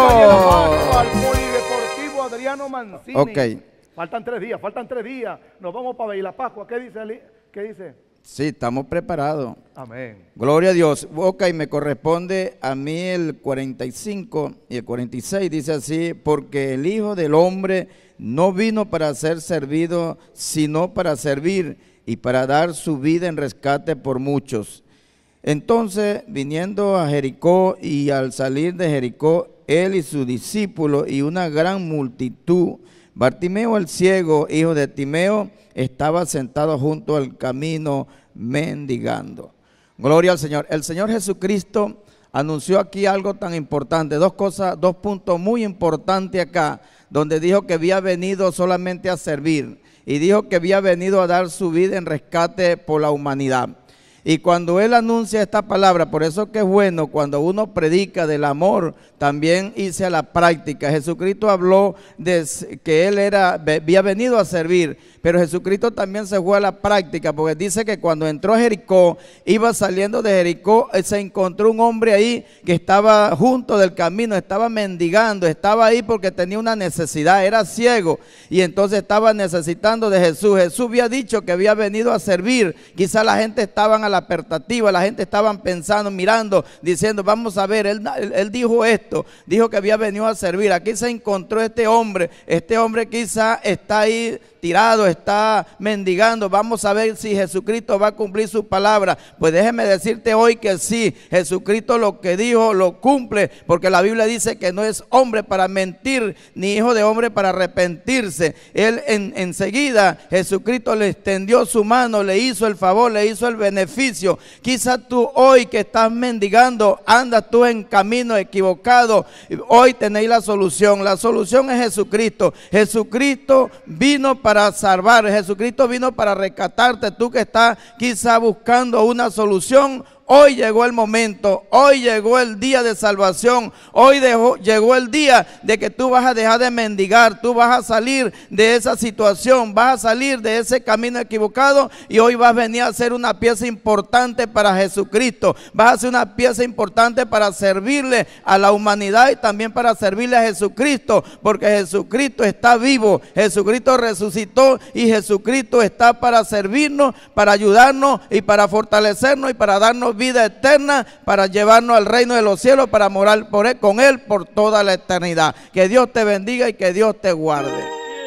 Dios! Al Polideportivo Adriano Mancini. Ok. Faltan tres días, faltan tres días. Nos vamos para Bella Pascua. ¿Qué dice Ali? ¿Qué dice? Sí, estamos preparados. Amén. Gloria a Dios. Ok, me corresponde a mí el cuarenta y cinco y el cuarenta y seis. Dice así, porque el Hijo del Hombre no vino para ser servido, sino para servir y para dar su vida en rescate por muchos. Entonces, viniendo a Jericó y al salir de Jericó, él y su discípulo y una gran multitud, Bartimeo el ciego, hijo de Timeo, estaba sentado junto al camino mendigando. Gloria al Señor. El Señor Jesucristo anunció aquí algo tan importante, dos cosas, dos puntos muy importantes acá, donde dijo que había venido solamente a servir y dijo que había venido a dar su vida en rescate por la humanidad. Y cuando Él anuncia esta palabra, por eso que es bueno cuando uno predica del amor, también hice a la práctica. Jesucristo habló de que Él era, había venido a servir, pero Jesucristo también se fue a la práctica, porque dice que cuando entró a Jericó, iba saliendo de Jericó, se encontró un hombre ahí que estaba junto del camino, estaba mendigando, estaba ahí porque tenía una necesidad, era ciego, y entonces estaba necesitando de Jesús. Jesús había dicho que había venido a servir, quizá la gente estaba a la expectativa, la gente estaban pensando, mirando, diciendo, vamos a ver, él, él, él dijo esto, dijo que había venido a servir. Aquí se encontró este hombre, este hombre quizá está ahí tirado, está mendigando. Vamos a ver si Jesucristo va a cumplir su palabra. Pues déjeme decirte hoy que sí, Jesucristo lo que dijo lo cumple, porque la Biblia dice que no es hombre para mentir, ni hijo de hombre para arrepentirse. Él en, enseguida, Jesucristo le extendió su mano, le hizo el favor, le hizo el beneficio. Quizá tú hoy que estás mendigando, andas tú en camino equivocado, hoy tenéis la solución. La solución es Jesucristo. Jesucristo vino para Para salvar, Jesucristo vino para rescatarte. Tú que estás quizá buscando una solución, hoy llegó el momento, hoy llegó el día de salvación, hoy dejó, llegó el día de que tú vas a dejar de mendigar, tú vas a salir de esa situación, vas a salir de ese camino equivocado y hoy vas a venir a ser una pieza importante para Jesucristo, vas a ser una pieza importante para servirle a la humanidad y también para servirle a Jesucristo, porque Jesucristo está vivo, Jesucristo resucitó y Jesucristo está para servirnos, para ayudarnos y para fortalecernos y para darnos vida eterna, para llevarnos al reino de los cielos, para morar por él, con Él por toda la eternidad. Que Dios te bendiga y que Dios te guarde.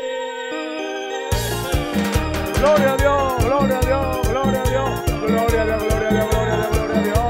Gloria a Dios, gloria a Dios, gloria a Dios, gloria a Dios, gloria a Dios, gloria a Dios, gloria a Dios.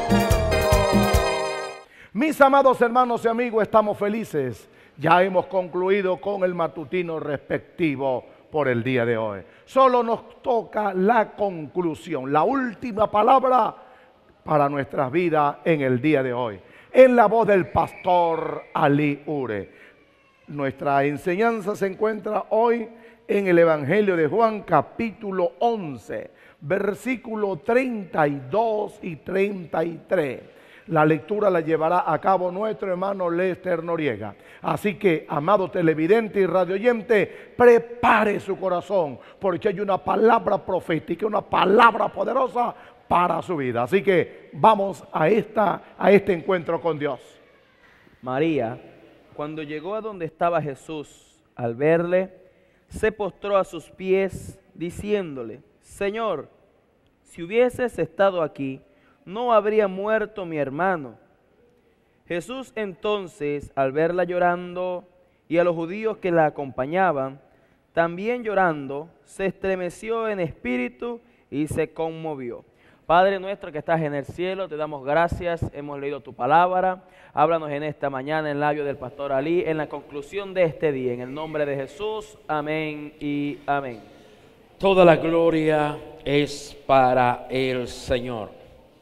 Mis amados hermanos y amigos, estamos felices. Ya hemos concluido con el matutino respectivo por el día de hoy. Solo nos toca la conclusión, la última palabra para nuestras vidas en el día de hoy, en la voz del pastor Ali Ure. Nuestra enseñanza se encuentra hoy en el Evangelio de Juan, capítulo once, versículo treinta y dos y treinta y tres. La lectura la llevará a cabo nuestro hermano Lester Noriega. Así que, amado televidente y radioyente, prepare su corazón, porque hay una palabra profética, una palabra poderosa para su vida. Así que vamos a, esta, a este encuentro con Dios. María, cuando llegó a donde estaba Jesús, al verle, se postró a sus pies, diciéndole, Señor, si hubieses estado aquí, no habría muerto mi hermano. Jesús entonces, al verla llorando y a los judíos que la acompañaban, también llorando, se estremeció en espíritu y se conmovió. Padre nuestro que estás en el cielo, te damos gracias, hemos leído tu palabra. Háblanos en esta mañana en labio del pastor Ali, en la conclusión de este día. En el nombre de Jesús, amén y amén. Toda la gloria es para el Señor.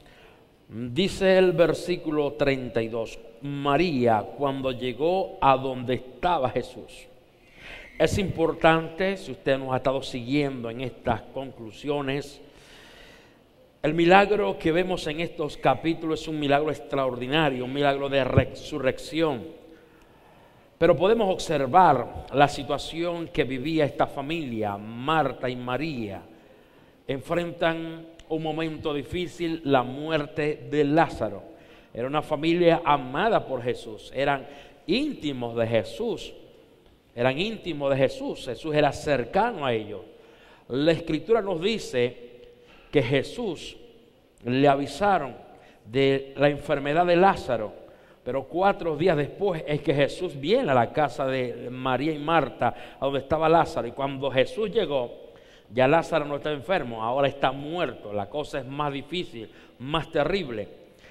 Dice el versículo treinta y dos, María cuando llegó a donde estaba Jesús. Es importante, si usted nos ha estado siguiendo en estas conclusiones, el milagro que vemos en estos capítulos es un milagro extraordinario, un milagro de resurrección. Pero podemos observar la situación que vivía esta familia, Marta y María. Enfrentan un momento difícil, la muerte de Lázaro. Era una familia amada por Jesús, eran íntimos de Jesús, eran íntimos de Jesús, Jesús era cercano a ellos. La Escritura nos dice que Jesús le avisaron de la enfermedad de Lázaro, pero cuatro días después es que Jesús viene a la casa de María y Marta, a donde estaba Lázaro, y cuando Jesús llegó, ya Lázaro no está enfermo, ahora está muerto. La cosa es más difícil, más terrible.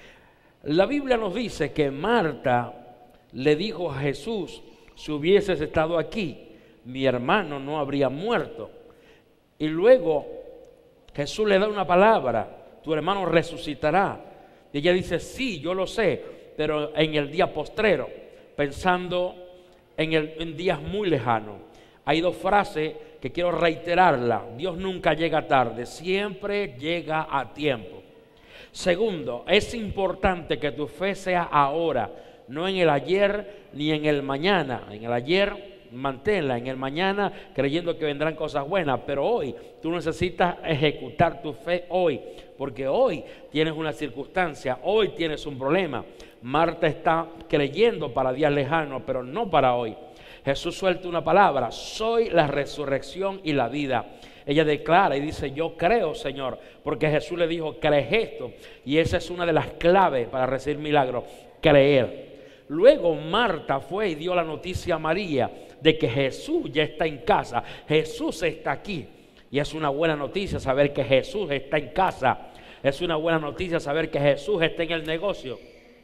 La Biblia nos dice que Marta le dijo a Jesús, si hubieses estado aquí, mi hermano no habría muerto. Y luego Jesús le da una palabra, tu hermano resucitará. Y ella dice, sí, yo lo sé, pero en el día postrero, pensando en, el, en días muy lejanos. Hay dos frases que quiero reiterarla. Dios nunca llega tarde, siempre llega a tiempo. Segundo, es importante que tu fe sea ahora, no en el ayer ni en el mañana. En el ayer manténla, en el mañana creyendo que vendrán cosas buenas, pero hoy tú necesitas ejecutar tu fe hoy, porque hoy tienes una circunstancia, hoy tienes un problema. Marta está creyendo para días lejanos, pero no para hoy. Jesús suelta una palabra, soy la resurrección y la vida. Ella declara y dice, yo creo, Señor, porque Jesús le dijo, crees esto, y esa es una de las claves para recibir milagros, creer. Luego Marta fue y dio la noticia a María de que Jesús ya está en casa, Jesús está aquí. Y es una buena noticia saber que Jesús está en casa, es una buena noticia saber que Jesús está en el negocio,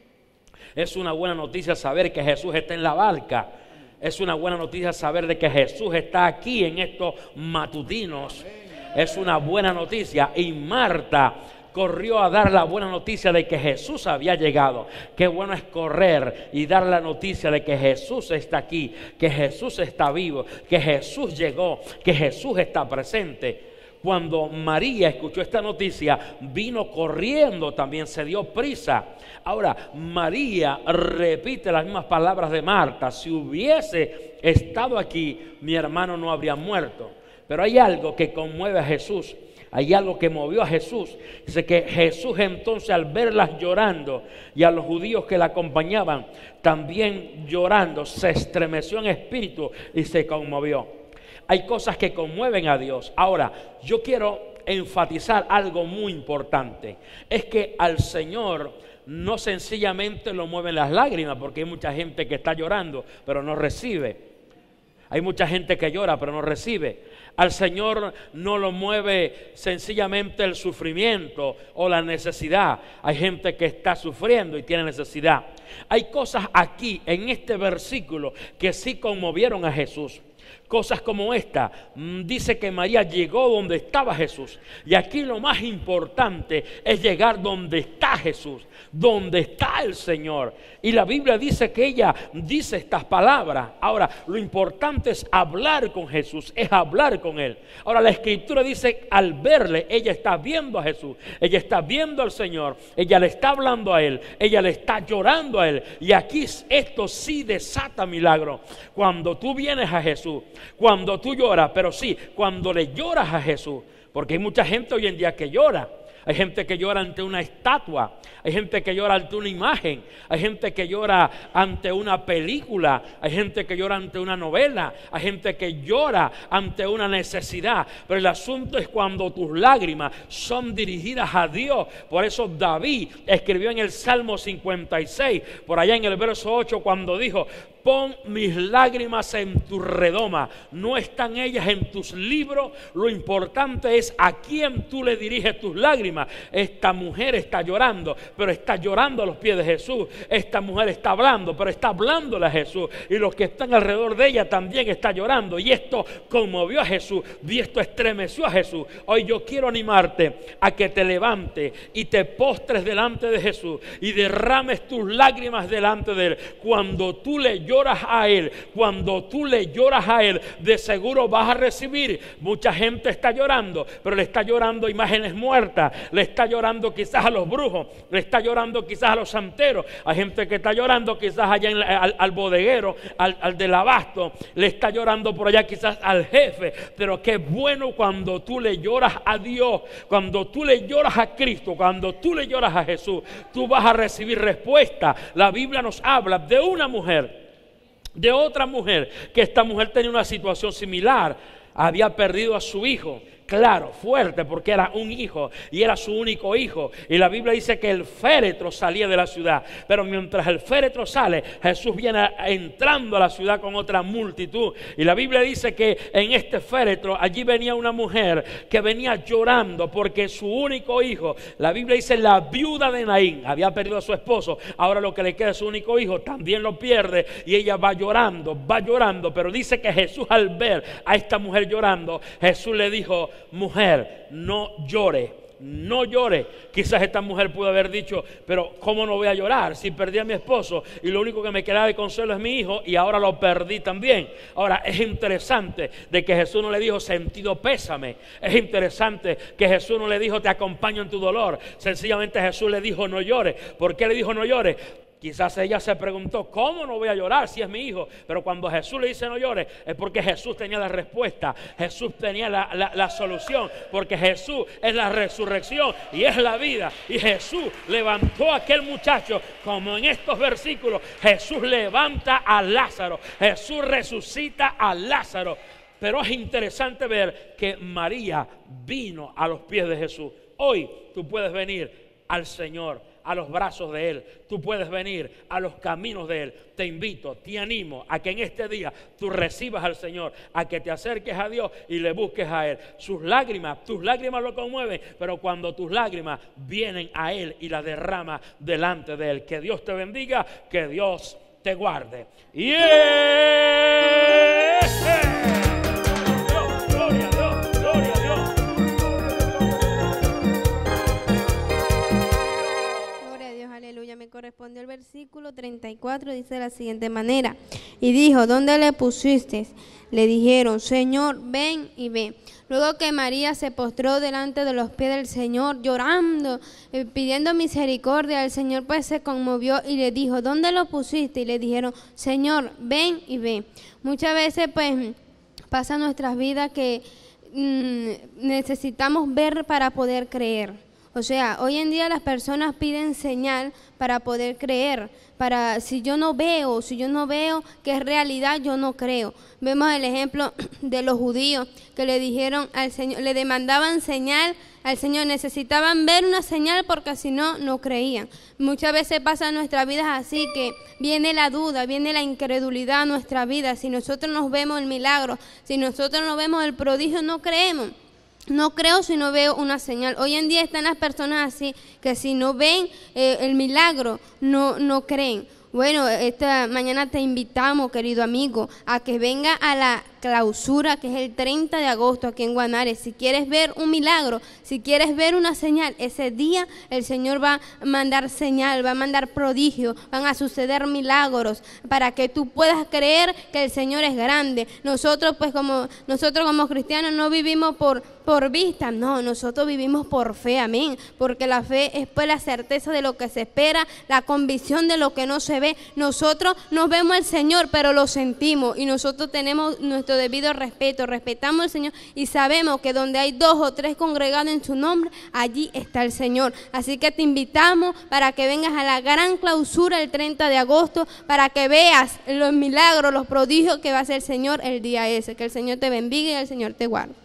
es una buena noticia saber que Jesús está en la barca, es una buena noticia saber de que Jesús está aquí en estos matutinos, es una buena noticia. Y Marta corrió a dar la buena noticia de que Jesús había llegado. Qué bueno es correr y dar la noticia de que Jesús está aquí, que Jesús está vivo, que Jesús llegó, que Jesús está presente. Cuando María escuchó esta noticia, vino corriendo, también se dio prisa. Ahora, María repite las mismas palabras de Marta, si hubiese estado aquí, mi hermano no habría muerto. Pero hay algo que conmueve a Jesús. Hay algo que movió a Jesús. Dice que Jesús entonces al verlas llorando y a los judíos que la acompañaban también llorando, se estremeció en espíritu y se conmovió. Hay cosas que conmueven a Dios. Ahora, yo quiero enfatizar algo muy importante. Es que al Señor no sencillamente lo mueven las lágrimas, porque hay mucha gente que está llorando pero no recibe. Hay mucha gente que llora pero no recibe. Al Señor no lo mueve sencillamente el sufrimiento o la necesidad. Hay gente que está sufriendo y tiene necesidad. Hay cosas aquí en este versículo que sí conmovieron a Jesús. Cosas como esta, dice que María llegó donde estaba Jesús. Y aquí lo más importante es llegar donde está Jesús, donde está el Señor. Y la Biblia dice que ella dice estas palabras. Ahora, lo importante es hablar con Jesús, es hablar con Él. Ahora, la Escritura dice, al verle, ella está viendo a Jesús, ella está viendo al Señor, ella le está hablando a Él, ella le está llorando a Él. Y aquí esto sí desata milagro. Cuando tú vienes a Jesús, cuando tú lloras, pero sí, cuando le lloras a Jesús, porque hay mucha gente hoy en día que llora. hay gente que llora ante una estatua, hay gente que llora ante una imagen, hay gente que llora ante una película, hay gente que llora ante una novela, hay gente que llora ante una necesidad. Pero el asunto es cuando tus lágrimas son dirigidas a Dios. Por eso David escribió en el Salmo cincuenta y seis, por allá en el verso ocho, cuando dijo: pon mis lágrimas en tu redoma, no están ellas en tus libros. Lo importante es a quién tú le diriges tus lágrimas. Esta mujer está llorando, pero está llorando a los pies de Jesús. Esta mujer está hablando, pero está hablándole a Jesús. Y los que están alrededor de ella también están llorando. Y esto conmovió a Jesús, y esto estremeció a Jesús. Hoy yo quiero animarte a que te levantes y te postres delante de Jesús y derrames tus lágrimas delante de Él. Cuando tú le lloras a Él, cuando tú le lloras a Él, de seguro vas a recibir. Mucha gente está llorando, pero le está llorando imágenes muertas, le está llorando quizás a los brujos, le está llorando quizás a los santeros. Hay gente que está llorando quizás allá en la, al, al bodeguero, al, al del abasto, le está llorando por allá quizás al jefe. Pero qué bueno cuando tú le lloras a Dios, cuando tú le lloras a Cristo, cuando tú le lloras a Jesús, tú vas a recibir respuesta. La Biblia nos habla de una mujer, de otra mujer, que esta mujer tenía una situación similar. Había perdido a su hijo. Claro, fuerte, porque era un hijo y era su único hijo. Y la Biblia dice que el féretro salía de la ciudad. Pero mientras el féretro sale, Jesús viene entrando a la ciudad con otra multitud. Y la Biblia dice que en este féretro allí venía una mujer que venía llorando porque su único hijo, la Biblia dice la viuda de Naín, había perdido a su esposo. Ahora lo que le queda a su único hijo también lo pierde. Y ella va llorando, va llorando. Pero dice que Jesús, al ver a esta mujer llorando, Jesús le dijo: mujer, no llore, no llore. Quizás esta mujer pudo haber dicho: pero ¿cómo no voy a llorar si perdí a mi esposo y lo único que me queda de consuelo es mi hijo y ahora lo perdí también? Ahora es interesante de que Jesús no le dijo: sentido pésame. Es interesante que Jesús no le dijo: te acompaño en tu dolor. Sencillamente Jesús le dijo: no llores. ¿Por qué le dijo no llores? Quizás ella se preguntó: ¿cómo no voy a llorar si es mi hijo? Pero cuando Jesús le dice no llores, es porque Jesús tenía la respuesta. Jesús tenía la, la, la solución, porque Jesús es la resurrección y es la vida. Y Jesús levantó a aquel muchacho, como en estos versículos. Jesús levanta a Lázaro, Jesús resucita a Lázaro. Pero es interesante ver que María vino a los pies de Jesús. Hoy tú puedes venir al Señor, a los brazos de Él. Tú puedes venir a los caminos de Él. Te invito, te animo a que en este día tú recibas al Señor, a que te acerques a Dios y le busques a Él. Sus lágrimas, tus lágrimas lo conmueven, pero cuando tus lágrimas vienen a Él y las derramas delante de Él. Que Dios te bendiga, que Dios te guarde. ¡Yeah! Dios, gloria a Dios, gloria a Dios. Me corresponde el versículo treinta y cuatro, dice de la siguiente manera: y dijo: ¿dónde le pusiste? Le dijeron: Señor, ven y ve. Luego que María se postró delante de los pies del Señor, llorando, eh, pidiendo misericordia, el Señor pues se conmovió y le dijo: ¿dónde lo pusiste? Y le dijeron: Señor, ven y ve. Muchas veces pues pasa en nuestras vidas que mmm, necesitamos ver para poder creer. O sea, hoy en día las personas piden señal para poder creer. Para, si yo no veo, si yo no veo que es realidad, yo no creo. Vemos el ejemplo de los judíos que le dijeron al Señor, le demandaban señal al Señor, necesitaban ver una señal porque si no, no creían. Muchas veces pasa en nuestras vidas así, que viene la duda, viene la incredulidad a nuestra vida. Si nosotros nos vemos el milagro, si nosotros no vemos el prodigio, no creemos. No creo si no veo una señal. Hoy en día están las personas así, que si no ven eh, el milagro, no, no creen. Bueno, esta mañana te invitamos, querido amigo, a que venga a la clausura, que es el treinta de agosto aquí en Guanare. Si quieres ver un milagro, si quieres ver una señal, ese día el Señor va a mandar señal, va a mandar prodigio, van a suceder milagros para que tú puedas creer que el Señor es grande. Nosotros pues como nosotros como cristianos no vivimos por, por vista, no, nosotros vivimos por fe, amén, porque la fe es pues la certeza de lo que se espera, la convicción de lo que no se ve. Nosotros no vemos al Señor, pero lo sentimos, y nosotros tenemos nuestro nuestro debido respeto, respetamos al Señor y sabemos que donde hay dos o tres congregados en su nombre, allí está el Señor. Así que te invitamos para que vengas a la gran clausura el treinta de agosto, para que veas los milagros, los prodigios que va a hacer el Señor el día ese. Que el Señor te bendiga y el Señor te guarde.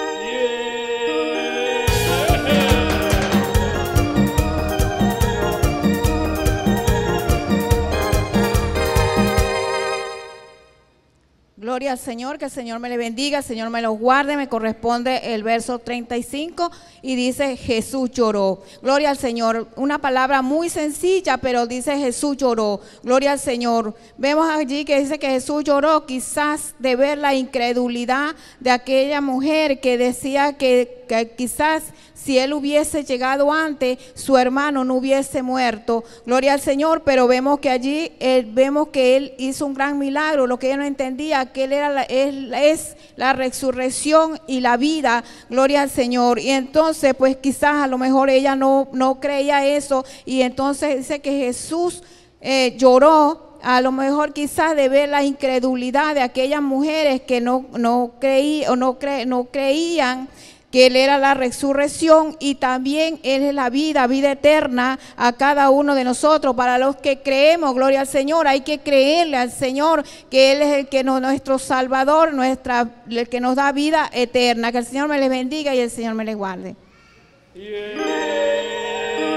Gloria al Señor, que el Señor me le bendiga, el Señor me lo guarde. Me corresponde el verso treinta y cinco y dice: Jesús lloró. Gloria al Señor, una palabra muy sencilla, pero dice Jesús lloró. Gloria al Señor. Vemos allí que dice que Jesús lloró, quizás de ver la incredulidad de aquella mujer que decía que, que quizás si él hubiese llegado antes, su hermano no hubiese muerto. Gloria al Señor, pero vemos que allí él, vemos que él hizo un gran milagro. Lo que ella no entendía, que él era la, es, es la resurrección y la vida. Gloria al Señor. Y entonces, pues quizás a lo mejor ella no, no creía eso. Y entonces dice que Jesús eh, lloró. A lo mejor quizás de ver la incredulidad de aquellas mujeres que no, no, creí, o no, cre, no creían que Él era la resurrección, y también Él es la vida, vida eterna a cada uno de nosotros. Para los que creemos, gloria al Señor, hay que creerle al Señor que Él es el que nos, nuestro Salvador, nuestra, el que nos da vida eterna. Que el Señor me les bendiga y el Señor me les guarde. Yeah.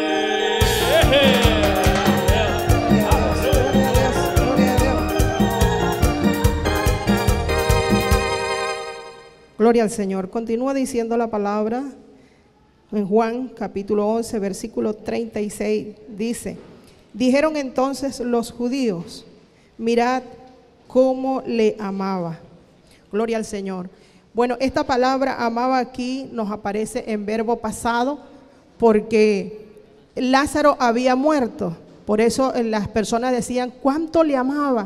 Gloria al Señor. Continúa diciendo la palabra en Juan capítulo once, versículo treinta y seis. Dice: dijeron entonces los judíos: mirad cómo le amaba. Gloria al Señor. Bueno, esta palabra amaba aquí nos aparece en verbo pasado porque Lázaro había muerto. Por eso las personas decían: ¿cuánto le amaba?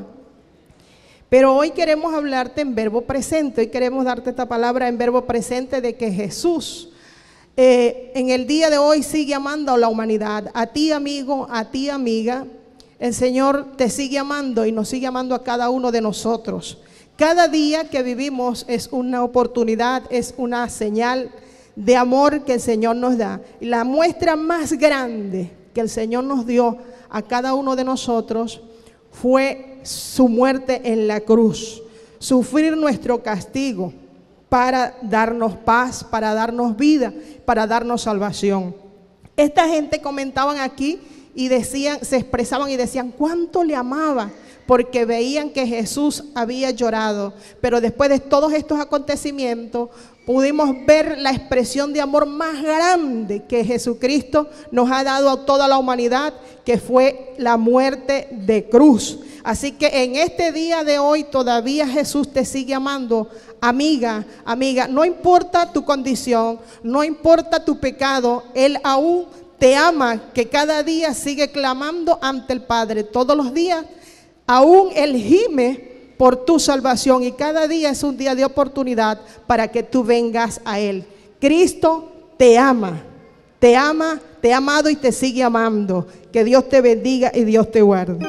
Pero hoy queremos hablarte en verbo presente. Hoy queremos darte esta palabra en verbo presente de que Jesús eh, en el día de hoy sigue amando a la humanidad. A ti, amigo, a ti, amiga, el Señor te sigue amando y nos sigue amando a cada uno de nosotros. Cada día que vivimos es una oportunidad, es una señal de amor que el Señor nos da. Y la muestra más grande que el Señor nos dio a cada uno de nosotros fue su muerte en la cruz, sufrir nuestro castigo para darnos paz, para darnos vida, para darnos salvación. Esta gente comentaban aquí y decían, se expresaban y decían cuánto le amaba, porque veían que Jesús había llorado. Pero después de todos estos acontecimientos pudimos ver la expresión de amor más grande que Jesucristo nos ha dado a toda la humanidad, que fue la muerte de cruz. Así que en este día de hoy todavía Jesús te sigue amando, amiga, amiga. No importa tu condición, no importa tu pecado, Él aún te ama, que cada día sigue clamando ante el Padre. Todos los días, aún Él gime por tu salvación, y cada día es un día de oportunidad para que tú vengas a Él. Cristo te ama, te ama, te ha amado y te sigue amando. Que Dios te bendiga y Dios te guarde.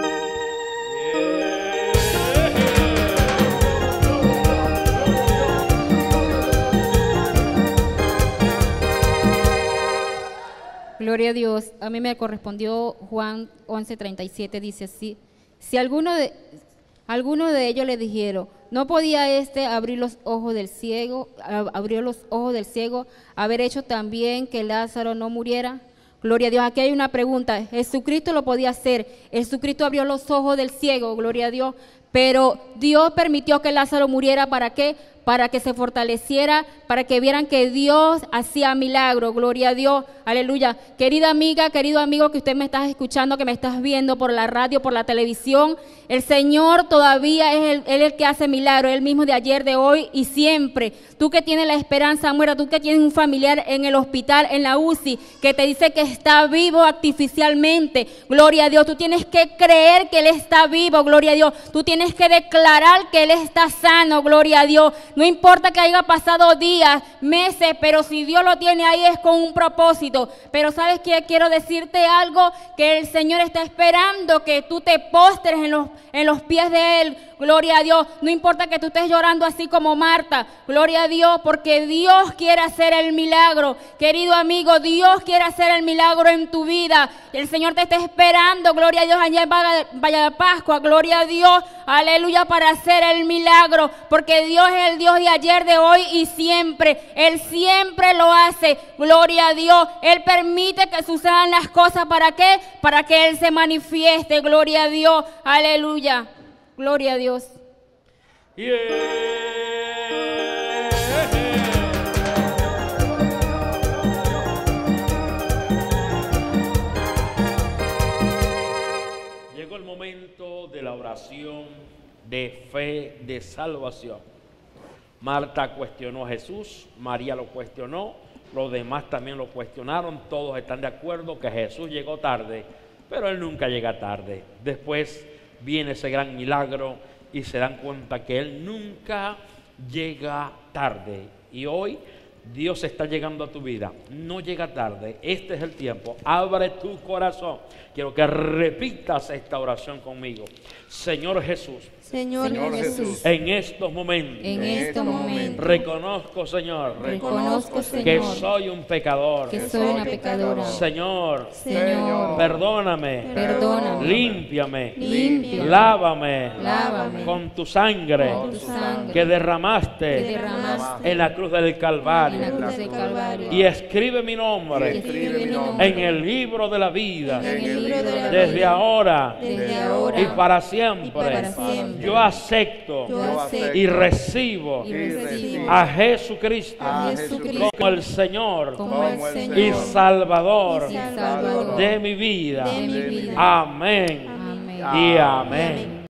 Gloria a Dios. A mí me correspondió Juan once, treinta y siete, dice así: si alguno de, alguno de ellos le dijeron, ¿no podía este abrir los ojos del ciego, abrió los ojos del ciego, haber hecho también que Lázaro no muriera? Gloria a Dios. Aquí hay una pregunta. Jesucristo lo podía hacer. Jesucristo abrió los ojos del ciego, gloria a Dios. Pero Dios permitió que Lázaro muriera, ¿para qué? Para que se fortaleciera, para que vieran que Dios hacía milagros, gloria a Dios, aleluya. Querida amiga, querido amigo que usted me estás escuchando, que me estás viendo por la radio, por la televisión, el Señor todavía es el, Él el que hace milagros, Él mismo de ayer, de hoy y siempre. Tú que tienes la esperanza muerta, tú que tienes un familiar en el hospital, en la U C I, que te dice que está vivo artificialmente, gloria a Dios, tú tienes que creer que Él está vivo, gloria a Dios, tú tienes que declarar que Él está sano, gloria a Dios. No importa que haya pasado días, meses, pero si Dios lo tiene ahí es con un propósito. Pero ¿sabes qué? Quiero decirte algo, que el Señor está esperando que tú te postres en los, en los pies de Él. Gloria a Dios. No importa que tú estés llorando así como Marta. Gloria a Dios, porque Dios quiere hacer el milagro. Querido amigo, Dios quiere hacer el milagro en tu vida. El Señor te está esperando, gloria a Dios, allá en Valle de Pascua. Gloria a Dios, aleluya, para hacer el milagro. Porque Dios es el Dios de ayer, de hoy y siempre. Él siempre lo hace. Gloria a Dios. Él permite que sucedan las cosas. ¿Para qué? Para que Él se manifieste. Gloria a Dios. Aleluya. Gloria a Dios. Yeah. Llegó el momento de la oración de fe de salvación. Marta cuestionó a Jesús, María lo cuestionó, los demás también lo cuestionaron, todos están de acuerdo que Jesús llegó tarde, pero Él nunca llega tarde. Después viene ese gran milagro y se dan cuenta que Él nunca llega tarde. Y hoy Dios está llegando a tu vida, no llega tarde, este es el tiempo. Abre tu corazón. Quiero que repitas esta oración conmigo. Señor Jesús, Señor, Señor Jesús, Jesús, en estos momentos, En estos momentos, reconozco, Señor, reconozco, que Señor, soy un pecador. que soy una pecadora. Señor, Señor, perdóname, perdóname, límpiame, límpiame, lávame lávame con tu sangre con tu sangre que derramaste que derramaste en la cruz del en la Calvario. cruz del Calvario. Y escribe mi Y nombre escribe mi nombre en el libro de la vida, en el libro de la desde vida, ahora desde ahora y para y siempre. para siempre. Yo acepto Yo acepto y recibo y recibo a Jesucristo a Jesucristo como el Señor como el y Señor Salvador y Salvador de mi vida. de mi vida. Amén Amén. y amén.